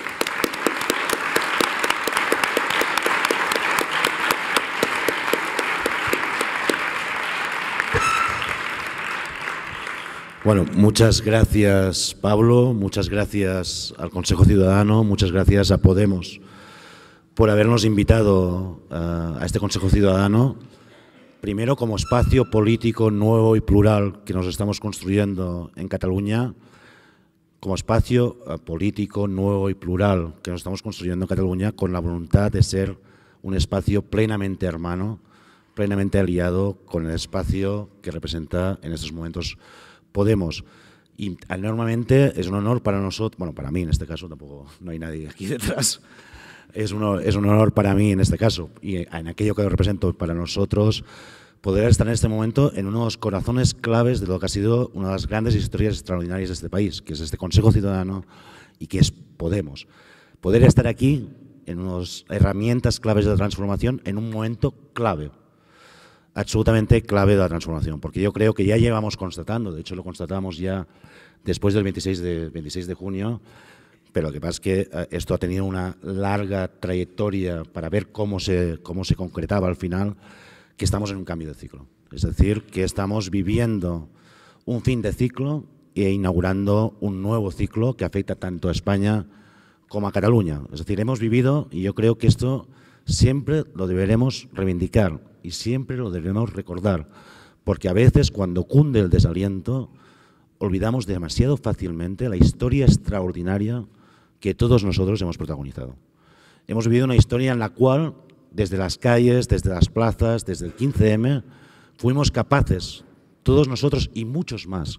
Bueno, muchas gracias, Pablo, muchas gracias al Consejo Ciudadano, muchas gracias a Podemos por habernos invitado a este Consejo Ciudadano, primero como espacio político nuevo y plural que nos estamos construyendo en Cataluña, como espacio político nuevo y plural que nos estamos construyendo en Cataluña con la voluntad de ser un espacio plenamente hermano, plenamente aliado con el espacio que representa en estos momentos Podemos. Y enormemente es un honor para nosotros, bueno, para mí en este caso, tampoco no hay nadie aquí detrás, es un honor para mí en este caso y en aquello que represento para nosotros poder estar en este momento en unos corazones claves de lo que ha sido una de las grandes historias extraordinarias de este país, que es este Consejo Ciudadano y que es Podemos. Poder estar aquí en unas herramientas claves de la transformación en un momento clave, absolutamente clave de la transformación, porque yo creo que ya llevamos constatando, de hecho lo constatamos ya después del 26 de junio, pero lo que pasa es que esto ha tenido una larga trayectoria para ver cómo se concretaba al final, que estamos en un cambio de ciclo. Es decir, que estamos viviendo un fin de ciclo e inaugurando un nuevo ciclo que afecta tanto a España como a Cataluña. Es decir, hemos vivido, y yo creo que esto siempre lo deberemos reivindicar y siempre lo debemos recordar, porque a veces cuando cunde el desaliento olvidamos demasiado fácilmente la historia extraordinaria que todos nosotros hemos protagonizado. Hemos vivido una historia en la cual, desde las calles, desde las plazas, desde el 15M, fuimos capaces, todos nosotros y muchos más,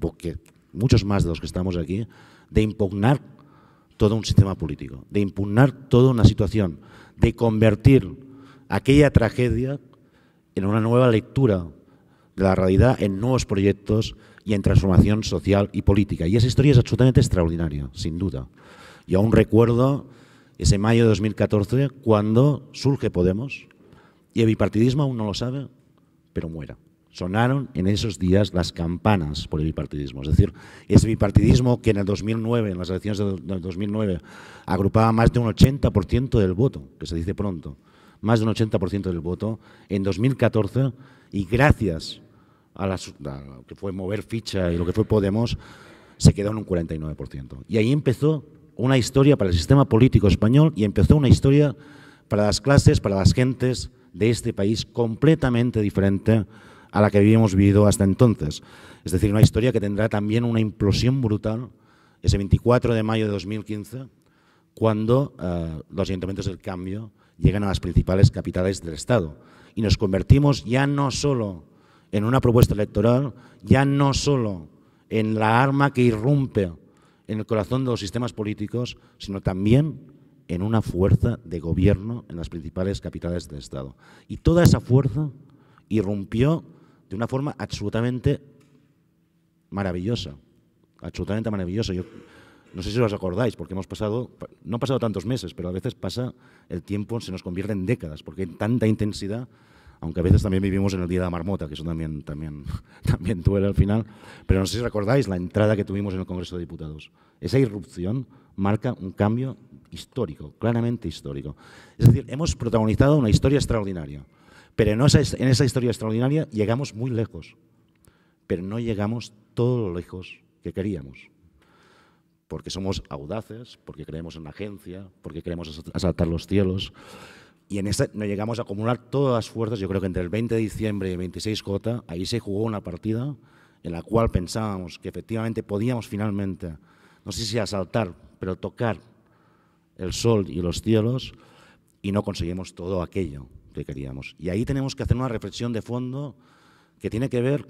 muchos más de los que estamos aquí, de impugnar todo un sistema político, de impugnar toda una situación, de convertir aquella tragedia en una nueva lectura de la realidad, en nuevos proyectos y en transformación social y política. Y esa historia es absolutamente extraordinaria, sin duda. Yo aún recuerdo ese mayo de 2014, cuando surge Podemos, y el bipartidismo aún no lo sabe, pero muera. Sonaron en esos días las campanas por el bipartidismo. Es decir, ese bipartidismo que en el 2009, en las elecciones del 2009, agrupaba más de un 80% del voto, que se dice pronto, más de un 80% del voto, en 2014, y gracias a lo que fue mover ficha y lo que fue Podemos, se quedó en un 49%. Y ahí empezó una historia para el sistema político español y empezó una historia para las clases, para las gentes de este país completamente diferente a la que habíamos vivido hasta entonces. Es decir, una historia que tendrá también una implosión brutal ese 24 de mayo de 2015, cuando los ayuntamientos del cambio llegan a las principales capitales del Estado. Y nos convertimos ya no solo en una propuesta electoral, ya no solo en la arma que irrumpe en el corazón de los sistemas políticos, sino también en una fuerza de gobierno en las principales capitales del Estado. Y toda esa fuerza irrumpió de una forma absolutamente maravillosa, absolutamente maravillosa. Yo no sé si os acordáis, porque hemos pasado, no han pasado tantos meses, pero a veces pasa el tiempo, se nos convierte en décadas, porque hay tanta intensidad, aunque a veces también vivimos en el Día de la Marmota, que eso también duele al final, pero no sé si recordáis la entrada que tuvimos en el Congreso de Diputados. Esa irrupción marca un cambio histórico, claramente histórico. Es decir, hemos protagonizado una historia extraordinaria, pero en esa historia extraordinaria llegamos muy lejos, pero no llegamos todo lo lejos que queríamos, porque somos audaces, porque creemos en la agencia, porque queremos asaltar los cielos. Y en esta no llegamos a acumular todas las fuerzas. Yo creo que entre el 20 de diciembre y el 26J, ahí se jugó una partida en la cual pensábamos que efectivamente podíamos finalmente, no sé si asaltar, pero tocar el sol y los cielos, y no conseguimos todo aquello que queríamos. Y ahí tenemos que hacer una reflexión de fondo que tiene que ver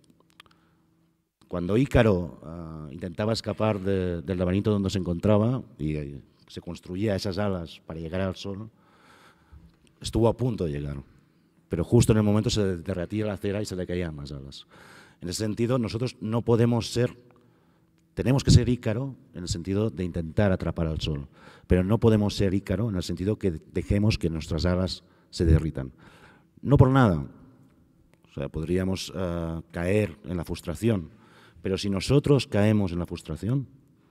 cuando Ícaro intentaba escapar del laberinto donde se encontraba y se construía esas alas para llegar al sol. Estuvo a punto de llegar, pero justo en el momento se derretía la cera y se le caían las alas. En ese sentido, nosotros no podemos ser, tenemos que ser Ícaro en el sentido de intentar atrapar al sol, pero no podemos ser Ícaro en el sentido que dejemos que nuestras alas se derritan. No por nada, o sea, podríamos caer en la frustración, pero si nosotros caemos en la frustración,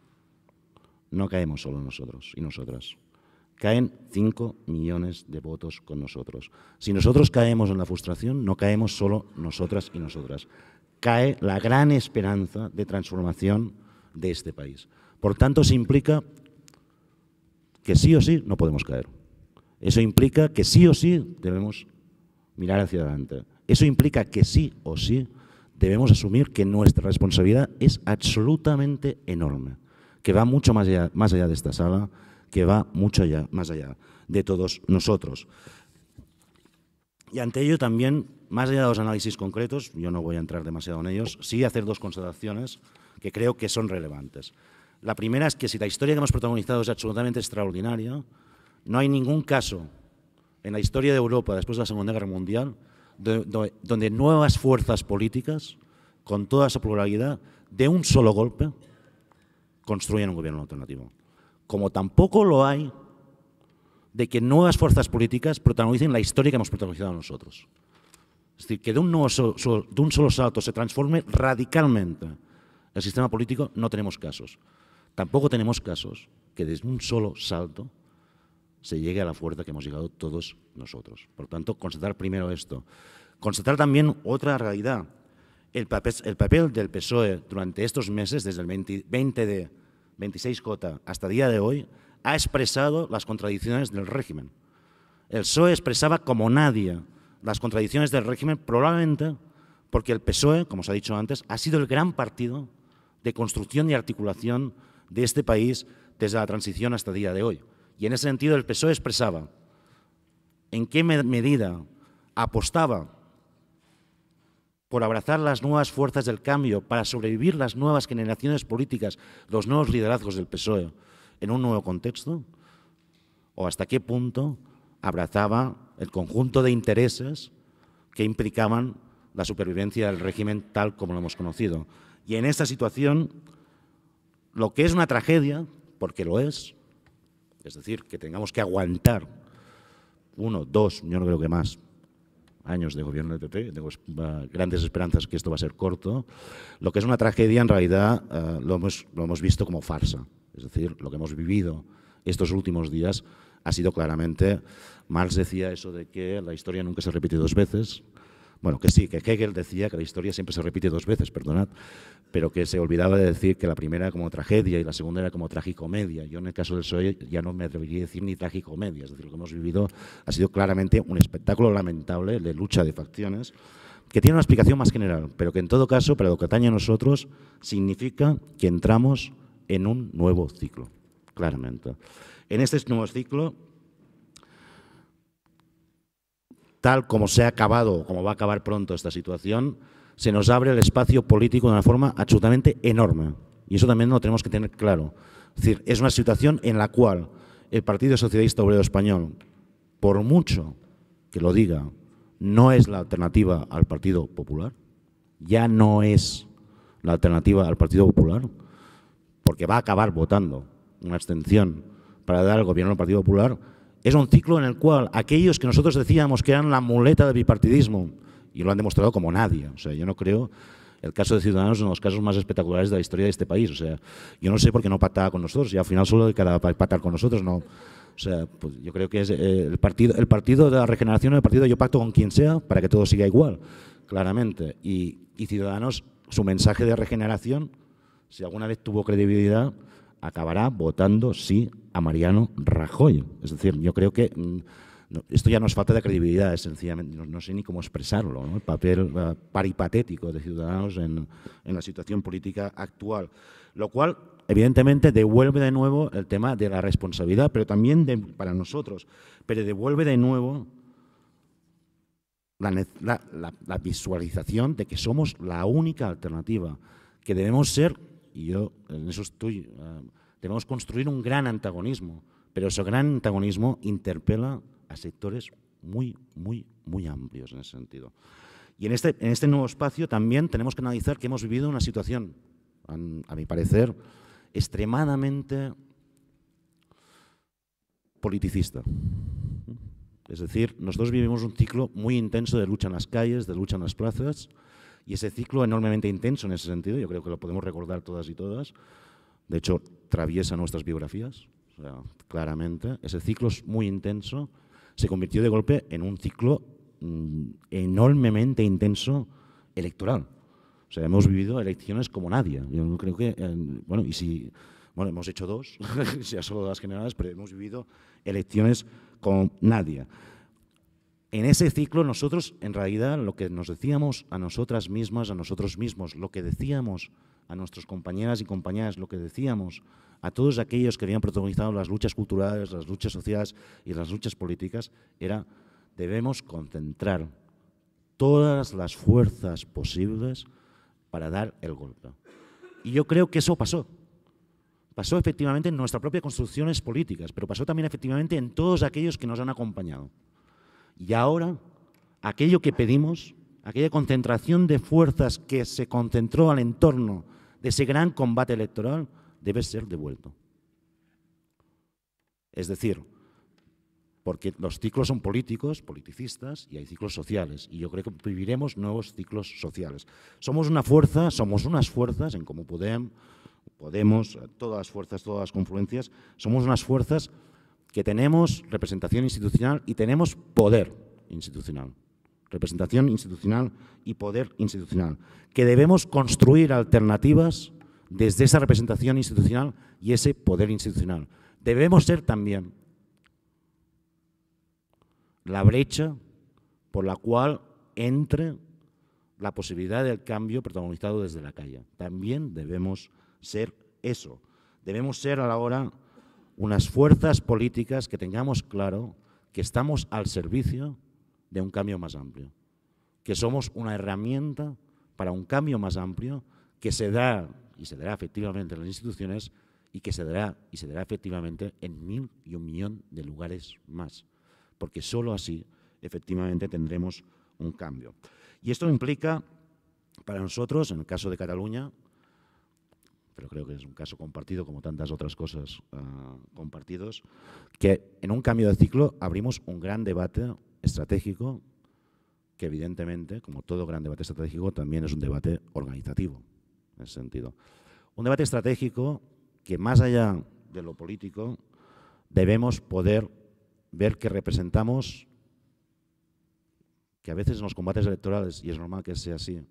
no caemos solo nosotros y nosotras. Caen 5 millones de votos con nosotros. Si nosotros caemos en la frustración, no caemos solo nosotras y nosotras. Cae la gran esperanza de transformación de este país. Por tanto, eso implica que sí o sí no podemos caer. Eso implica que sí o sí debemos mirar hacia adelante. Eso implica que sí o sí debemos asumir que nuestra responsabilidad es absolutamente enorme, que va mucho más allá de esta sala, que va mucho más allá de todos nosotros. Y ante ello también, más allá de los análisis concretos, yo no voy a entrar demasiado en ellos, sí hacer dos constataciones que creo que son relevantes. La primera es que si la historia que hemos protagonizado es absolutamente extraordinaria, no hay ningún caso en la historia de Europa después de la Segunda Guerra Mundial donde nuevas fuerzas políticas, con toda esa pluralidad, de un solo golpe, construyen un gobierno alternativo. Como tampoco lo hay de que nuevas fuerzas políticas protagonicen la historia que hemos protagonizado nosotros. Es decir, que de un solo salto se transforme radicalmente el sistema político, no tenemos casos. Tampoco tenemos casos que desde un solo salto se llegue a la fuerza que hemos llegado todos nosotros. Por tanto, constatar primero esto. Constatar también otra realidad. El papel del PSOE durante estos meses, desde el 26J hasta el día de hoy, ha expresado las contradicciones del régimen. El PSOE expresaba como nadie las contradicciones del régimen, probablemente porque el PSOE, como se ha dicho antes, ha sido el gran partido de construcción y articulación de este país desde la transición hasta el día de hoy. Y en ese sentido el PSOE expresaba en qué medida apostaba por abrazar las nuevas fuerzas del cambio, para sobrevivir las nuevas generaciones políticas, los nuevos liderazgos del PSOE en un nuevo contexto, o hasta qué punto abrazaba el conjunto de intereses que implicaban la supervivencia del régimen tal como lo hemos conocido. Y en esta situación, lo que es una tragedia, porque lo es decir, que tengamos que aguantar 1, 2, yo no creo que más, años de gobierno del PP, tengo grandes esperanzas que esto va a ser corto. Lo que es una tragedia, en realidad, lo hemos visto como farsa. Es decir, lo que hemos vivido estos últimos días ha sido claramente, Marx decía eso de que la historia nunca se repite 2 veces. Bueno, que sí, que Hegel decía que la historia siempre se repite 2 veces, perdonad, pero que se olvidaba de decir que la primera era como tragedia y la segunda era como tragicomedia. Yo en el caso del PSOE ya no me atrevería a decir ni tragicomedia, es decir, lo que hemos vivido ha sido claramente un espectáculo lamentable de lucha de facciones que tiene una explicación más general, pero que en todo caso, para lo que atañe a nosotros, significa que entramos en un nuevo ciclo, claramente. En este nuevo ciclo, tal como se ha acabado, como va a acabar pronto esta situación, se nos abre el espacio político de una forma absolutamente enorme. Y eso también lo tenemos que tener claro. Es decir, es una situación en la cual el Partido Socialista Obrero Español, por mucho que lo diga, no es la alternativa al Partido Popular, ya no es la alternativa al Partido Popular, porque va a acabar votando una abstención para dar al gobierno del Partido Popular. Es un ciclo en el cual aquellos que nosotros decíamos que eran la muleta del bipartidismo, y lo han demostrado como nadie, o sea, yo no creo, el caso de Ciudadanos es uno de los casos más espectaculares de la historia de este país, o sea, yo no sé por qué no pactaba con nosotros, y al final solo de cada pactar con nosotros, no, o sea, pues yo creo que es el partido de la regeneración, el partido de yo pacto con quien sea para que todo siga igual, claramente, y Ciudadanos, su mensaje de regeneración, si alguna vez tuvo credibilidad, acabará votando sí a Mariano Rajoy. Es decir, yo creo que esto ya no es falta de credibilidad, es sencillamente, no sé ni cómo expresarlo, ¿no? El papel paripatético de Ciudadanos en la situación política actual. Lo cual, evidentemente, devuelve de nuevo el tema de la responsabilidad, pero también para nosotros, pero devuelve de nuevo la visualización de que somos la única alternativa, que debemos ser, y yo en eso estoy, debemos construir un gran antagonismo, pero ese gran antagonismo interpela a sectores muy, muy, muy amplios en ese sentido. Y en este nuevo espacio también tenemos que analizar que hemos vivido una situación, a mi parecer, extremadamente politicista. Es decir, nosotros vivimos un ciclo muy intenso de lucha en las calles, de lucha en las plazas, y ese ciclo enormemente intenso en ese sentido, yo creo que lo podemos recordar todas y todas, de hecho, atraviesa nuestras biografías, o sea, claramente. Ese ciclo es muy intenso, se convirtió de golpe en un ciclo enormemente intenso electoral. O sea, hemos vivido elecciones como nadie. Yo creo que, bueno, y si, bueno, hemos hecho 2, ya solo las generales, pero hemos vivido elecciones como nadie. En ese ciclo nosotros, en realidad, lo que nos decíamos a nosotras mismas, a nosotros mismos, lo que decíamos a nuestras compañeras y compañeras, lo que decíamos a todos aquellos que habían protagonizado las luchas culturales, las luchas sociales y las luchas políticas, era debemos concentrar todas las fuerzas posibles para dar el golpe. Y yo creo que eso pasó. Pasó efectivamente en nuestras propias construcciones políticas, pero pasó también efectivamente en todos aquellos que nos han acompañado. Y ahora aquello que pedimos, aquella concentración de fuerzas que se concentró al entorno de ese gran combate electoral, debe ser devuelto. Es decir, porque los ciclos son políticos, politicistas, y hay ciclos sociales. Y yo creo que viviremos nuevos ciclos sociales. Somos una fuerza, somos unas fuerzas, en Comú Podemos, todas las fuerzas, todas las confluencias, somos unas fuerzas que tenemos representación institucional y tenemos poder institucional. Representación institucional y poder institucional. Que debemos construir alternativas desde esa representación institucional y ese poder institucional. Debemos ser también la brecha por la cual entre la posibilidad del cambio protagonizado desde la calle. También debemos ser eso. Debemos ser a la hora unas fuerzas políticas que tengamos claro que estamos al servicio de un cambio más amplio, que somos una herramienta para un cambio más amplio que se da y se dará efectivamente en las instituciones y que se dará efectivamente en 1.000 y 1.000.000 de lugares más, porque solo así efectivamente tendremos un cambio. Y esto implica para nosotros, en el caso de Cataluña, pero creo que es un caso compartido como tantas otras cosas compartidos, que en un cambio de ciclo abrimos un gran debate estratégico que evidentemente, como todo gran debate estratégico, también es un debate organizativo, en ese sentido. Un debate estratégico que más allá de lo político debemos poder ver que representamos, que a veces en los combates electorales, y es normal que sea así,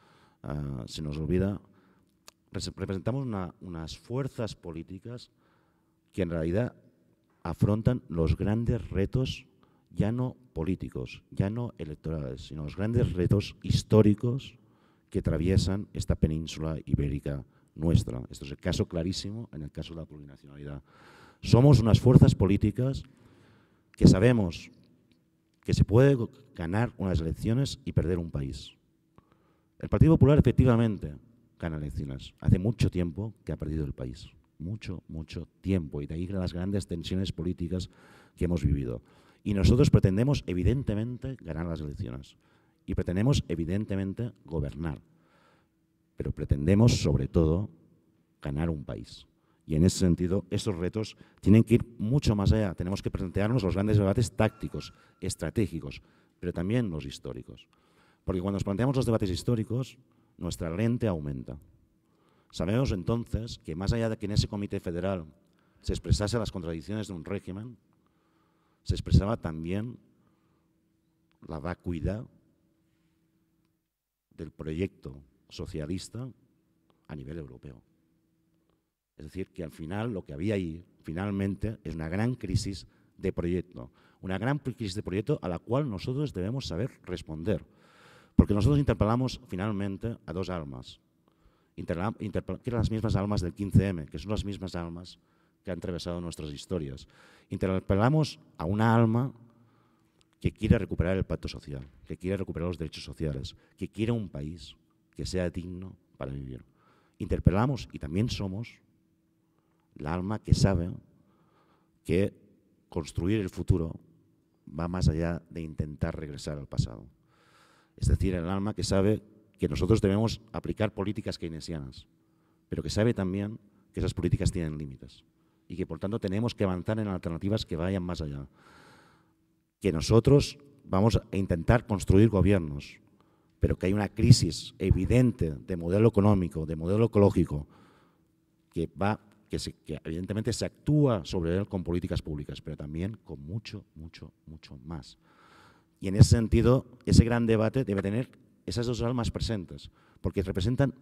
se nos olvida, representamos unas fuerzas políticas que en realidad afrontan los grandes retos, ya no políticos, ya no electorales, sino los grandes retos históricos que atraviesan esta península ibérica nuestra. Esto es el caso clarísimo en el caso de la plurinacionalidad. Somos unas fuerzas políticas que sabemos que se puede ganar unas elecciones y perder un país. El Partido Popular efectivamente gana elecciones. Hace mucho tiempo que ha perdido el país. Mucho, mucho tiempo. Y de ahí las grandes tensiones políticas que hemos vivido. Y nosotros pretendemos evidentemente ganar las elecciones. Y pretendemos evidentemente gobernar. Pero pretendemos sobre todo ganar un país. Y en ese sentido, estos retos tienen que ir mucho más allá. Tenemos que plantearnos los grandes debates tácticos, estratégicos, pero también los históricos. Porque cuando nos planteamos los debates históricos, nuestra lente aumenta. Sabemos entonces que más allá de que en ese comité federal se expresase las contradicciones de un régimen, se expresaba también la vacuidad del proyecto socialista a nivel europeo. Es decir, que al final lo que había ahí, finalmente, es una gran crisis de proyecto. Una gran crisis de proyecto a la cual nosotros debemos saber responder. Porque nosotros interpelamos finalmente a dos almas, que eran las mismas almas del 15M, que son las mismas almas que han atravesado nuestras historias. Interpelamos a una alma que quiere recuperar el pacto social, que quiere recuperar los derechos sociales, que quiere un país que sea digno para vivir. Interpelamos y también somos la alma que sabe que construir el futuro va más allá de intentar regresar al pasado. Es decir, el alma que sabe que nosotros debemos aplicar políticas keynesianas, pero que sabe también que esas políticas tienen límites y que, por tanto, tenemos que avanzar en alternativas que vayan más allá. Que nosotros vamos a intentar construir gobiernos, pero que hay una crisis evidente de modelo económico, de modelo ecológico, que evidentemente se actúa sobre él con políticas públicas, pero también con mucho, mucho, mucho más. Y en ese sentido, ese gran debate debe tener esas dos almas presentes, porque representan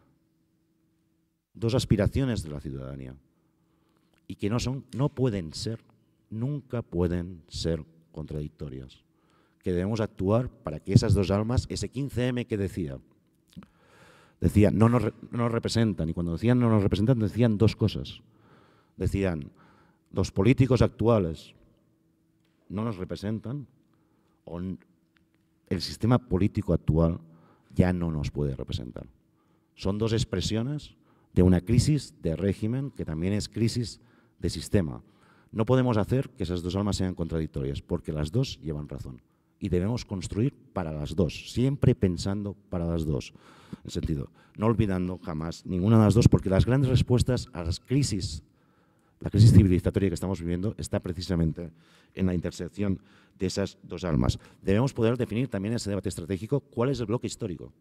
dos aspiraciones de la ciudadanía y que no pueden ser, nunca pueden ser contradictorias. Que debemos actuar para que esas dos almas, ese 15M que decía no nos representan, y cuando decían no nos representan decían dos cosas. Decían, los políticos actuales no nos representan, o el sistema político actual ya no nos puede representar. Son dos expresiones de una crisis de régimen que también es crisis de sistema. No podemos hacer que esas dos almas sean contradictorias, porque las dos llevan razón. y debemos construir para las dos, siempre pensando para las dos, en sentido, no olvidando jamás ninguna de las dos, porque las grandes respuestas a las crisis, la crisis civilizatoria que estamos viviendo, está precisamente en la intersección de esas dos almas. Debemos poder definir también en ese debate estratégico cuál es el bloque histórico,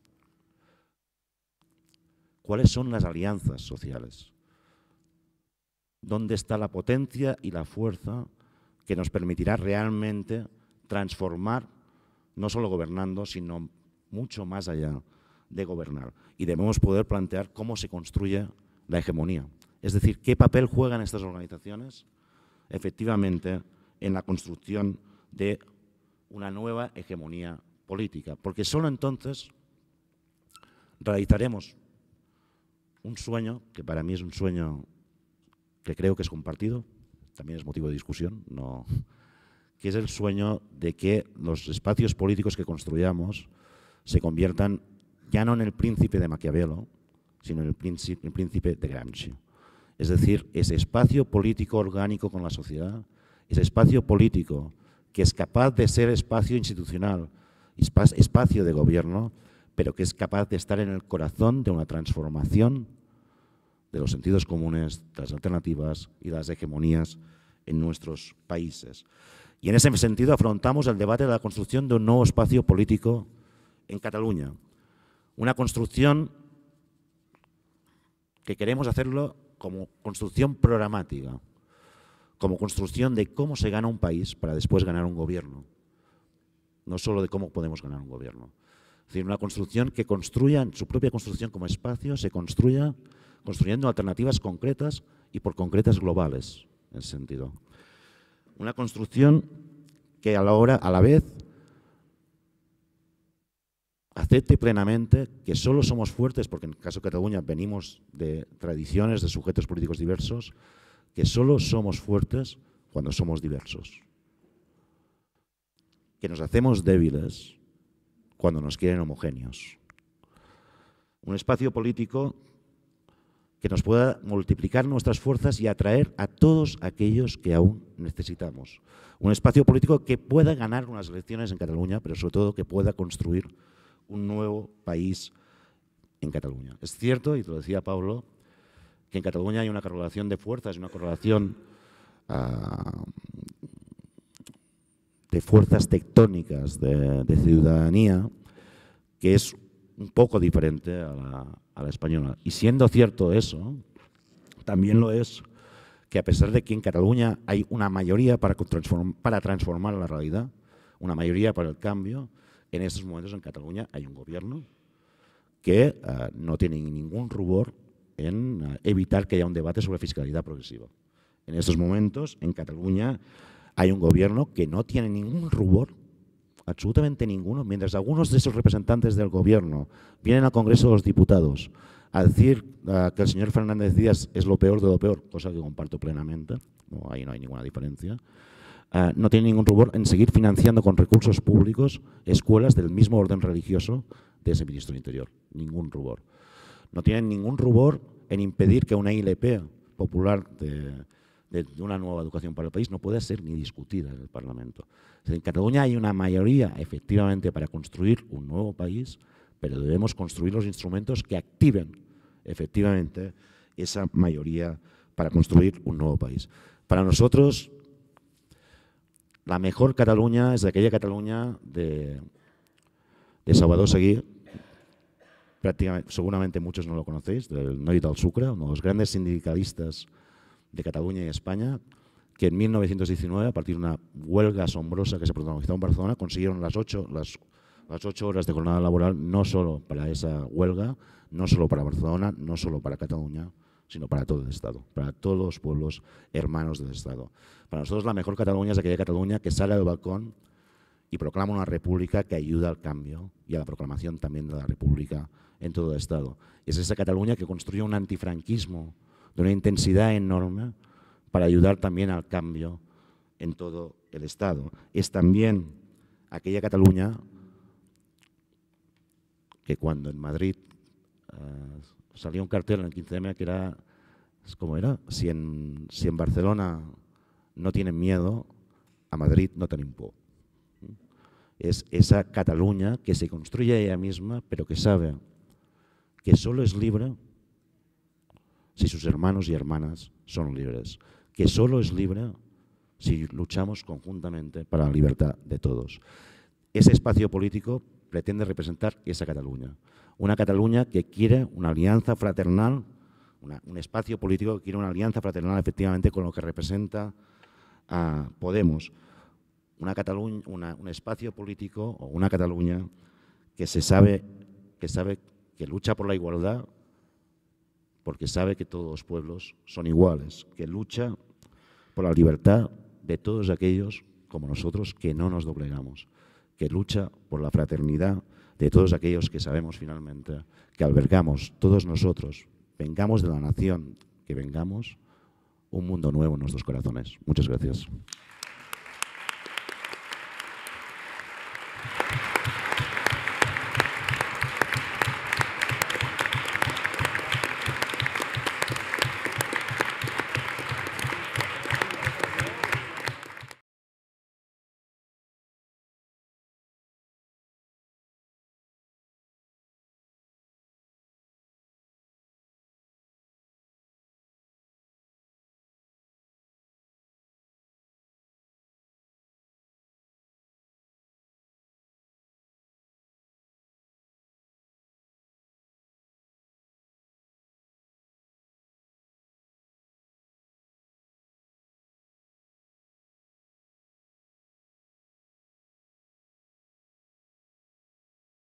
cuáles son las alianzas sociales, dónde está la potencia y la fuerza que nos permitirá realmente transformar, no solo gobernando, sino mucho más allá de gobernar. Y debemos poder plantear cómo se construye la hegemonía. Es decir, qué papel juegan estas organizaciones efectivamente en la construcción de una nueva hegemonía política. Porque solo entonces realizaremos un sueño, que para mí es un sueño que creo que es compartido, también es motivo de discusión, no, que es el sueño de que los espacios políticos que construyamos se conviertan ya no en el príncipe de Maquiavelo, sino en el príncipe de Gramsci. Es decir, ese espacio político orgánico con la sociedad, ese espacio político que es capaz de ser espacio institucional, espacio de gobierno, pero que es capaz de estar en el corazón de una transformación de los sentidos comunes, de las alternativas y de las hegemonías en nuestros países. Y en ese sentido afrontamos el debate de la construcción de un nuevo espacio político en Cataluña. Una construcción que queremos hacerlo como construcción programática, como construcción de cómo se gana un país para después ganar un gobierno, no solo de cómo podemos ganar un gobierno. Es decir, una construcción que construya, en su propia construcción como espacio, se construya construyendo alternativas concretas y por concretas globales, en ese sentido. Una construcción que a la vez acepte plenamente que solo somos fuertes, porque en el caso de Cataluña venimos de tradiciones de sujetos políticos diversos, que solo somos fuertes cuando somos diversos. Que nos hacemos débiles cuando nos quieren homogéneos. Un espacio político que nos pueda multiplicar nuestras fuerzas y atraer a todos aquellos que aún necesitamos. Un espacio político que pueda ganar unas elecciones en Cataluña, pero sobre todo que pueda construir un nuevo país en Cataluña. Es cierto, y te lo decía Pablo, que en Cataluña hay una correlación de fuerzas, una correlación de fuerzas tectónicas de ciudadanía que es un poco diferente a la española. Y siendo cierto eso, también lo es que a pesar de que en Cataluña hay una mayoría para transformar la realidad, una mayoría para el cambio, en estos momentos en Cataluña hay un gobierno que no tiene ningún rubor en evitar que haya un debate sobre fiscalidad progresiva. En estos momentos en Cataluña hay un gobierno que no tiene ningún rubor, absolutamente ninguno, mientras algunos de esos representantes del gobierno vienen al Congreso de los Diputados a decir que el señor Fernández Díaz es lo peor de lo peor, cosa que comparto plenamente, ahí no hay ninguna diferencia, no tiene ningún rubor en seguir financiando con recursos públicos escuelas del mismo orden religioso de ese ministro del Interior, ningún rubor. No tienen ningún rubor en impedir que una ILP popular de una nueva educación para el país no pueda ser ni discutida en el Parlamento. En Cataluña hay una mayoría, efectivamente, para construir un nuevo país, pero debemos construir los instrumentos que activen, efectivamente, esa mayoría para construir un nuevo país. Para nosotros, la mejor Cataluña es aquella Cataluña de Salvador Seguí, prácticamente, seguramente muchos no lo conocéis, del Noi del Sucre, uno de los grandes sindicalistas de Cataluña y España, que en 1919, a partir de una huelga asombrosa que se protagonizó en Barcelona, consiguieron las 8 horas de jornada laboral, no solo para esa huelga, no solo para Barcelona, no solo para Cataluña, sino para todo el Estado, para todos los pueblos hermanos del Estado. Para nosotros la mejor Cataluña es aquella Cataluña que sale al balcón y proclama una república que ayuda al cambio y a la proclamación también de la república en todo el Estado. Es esa Cataluña que construye un antifranquismo de una intensidad enorme para ayudar también al cambio en todo el Estado. Es también aquella Cataluña que cuando en Madrid salió un cartel en el 15M que era, ¿cómo era? Si en Barcelona no tienen miedo, a Madrid no tienen por. es esa Cataluña que se construye ella misma, pero que sabe que solo es libre si sus hermanos y hermanas son libres, que solo es libre si luchamos conjuntamente para la libertad de todos. Ese espacio político pretende representar esa Cataluña, una Cataluña que quiere una alianza fraternal, un espacio político que quiere una alianza fraternal efectivamente con lo que representa a Podemos, un espacio político o una Cataluña que sabe que lucha por la igualdad, porque sabe que todos los pueblos son iguales, que lucha por la libertad de todos aquellos como nosotros que no nos doblegamos, que lucha por la fraternidad de todos aquellos que sabemos finalmente que albergamos todos nosotros, vengamos de la nación que vengamos, un mundo nuevo en nuestros corazones. Muchas gracias.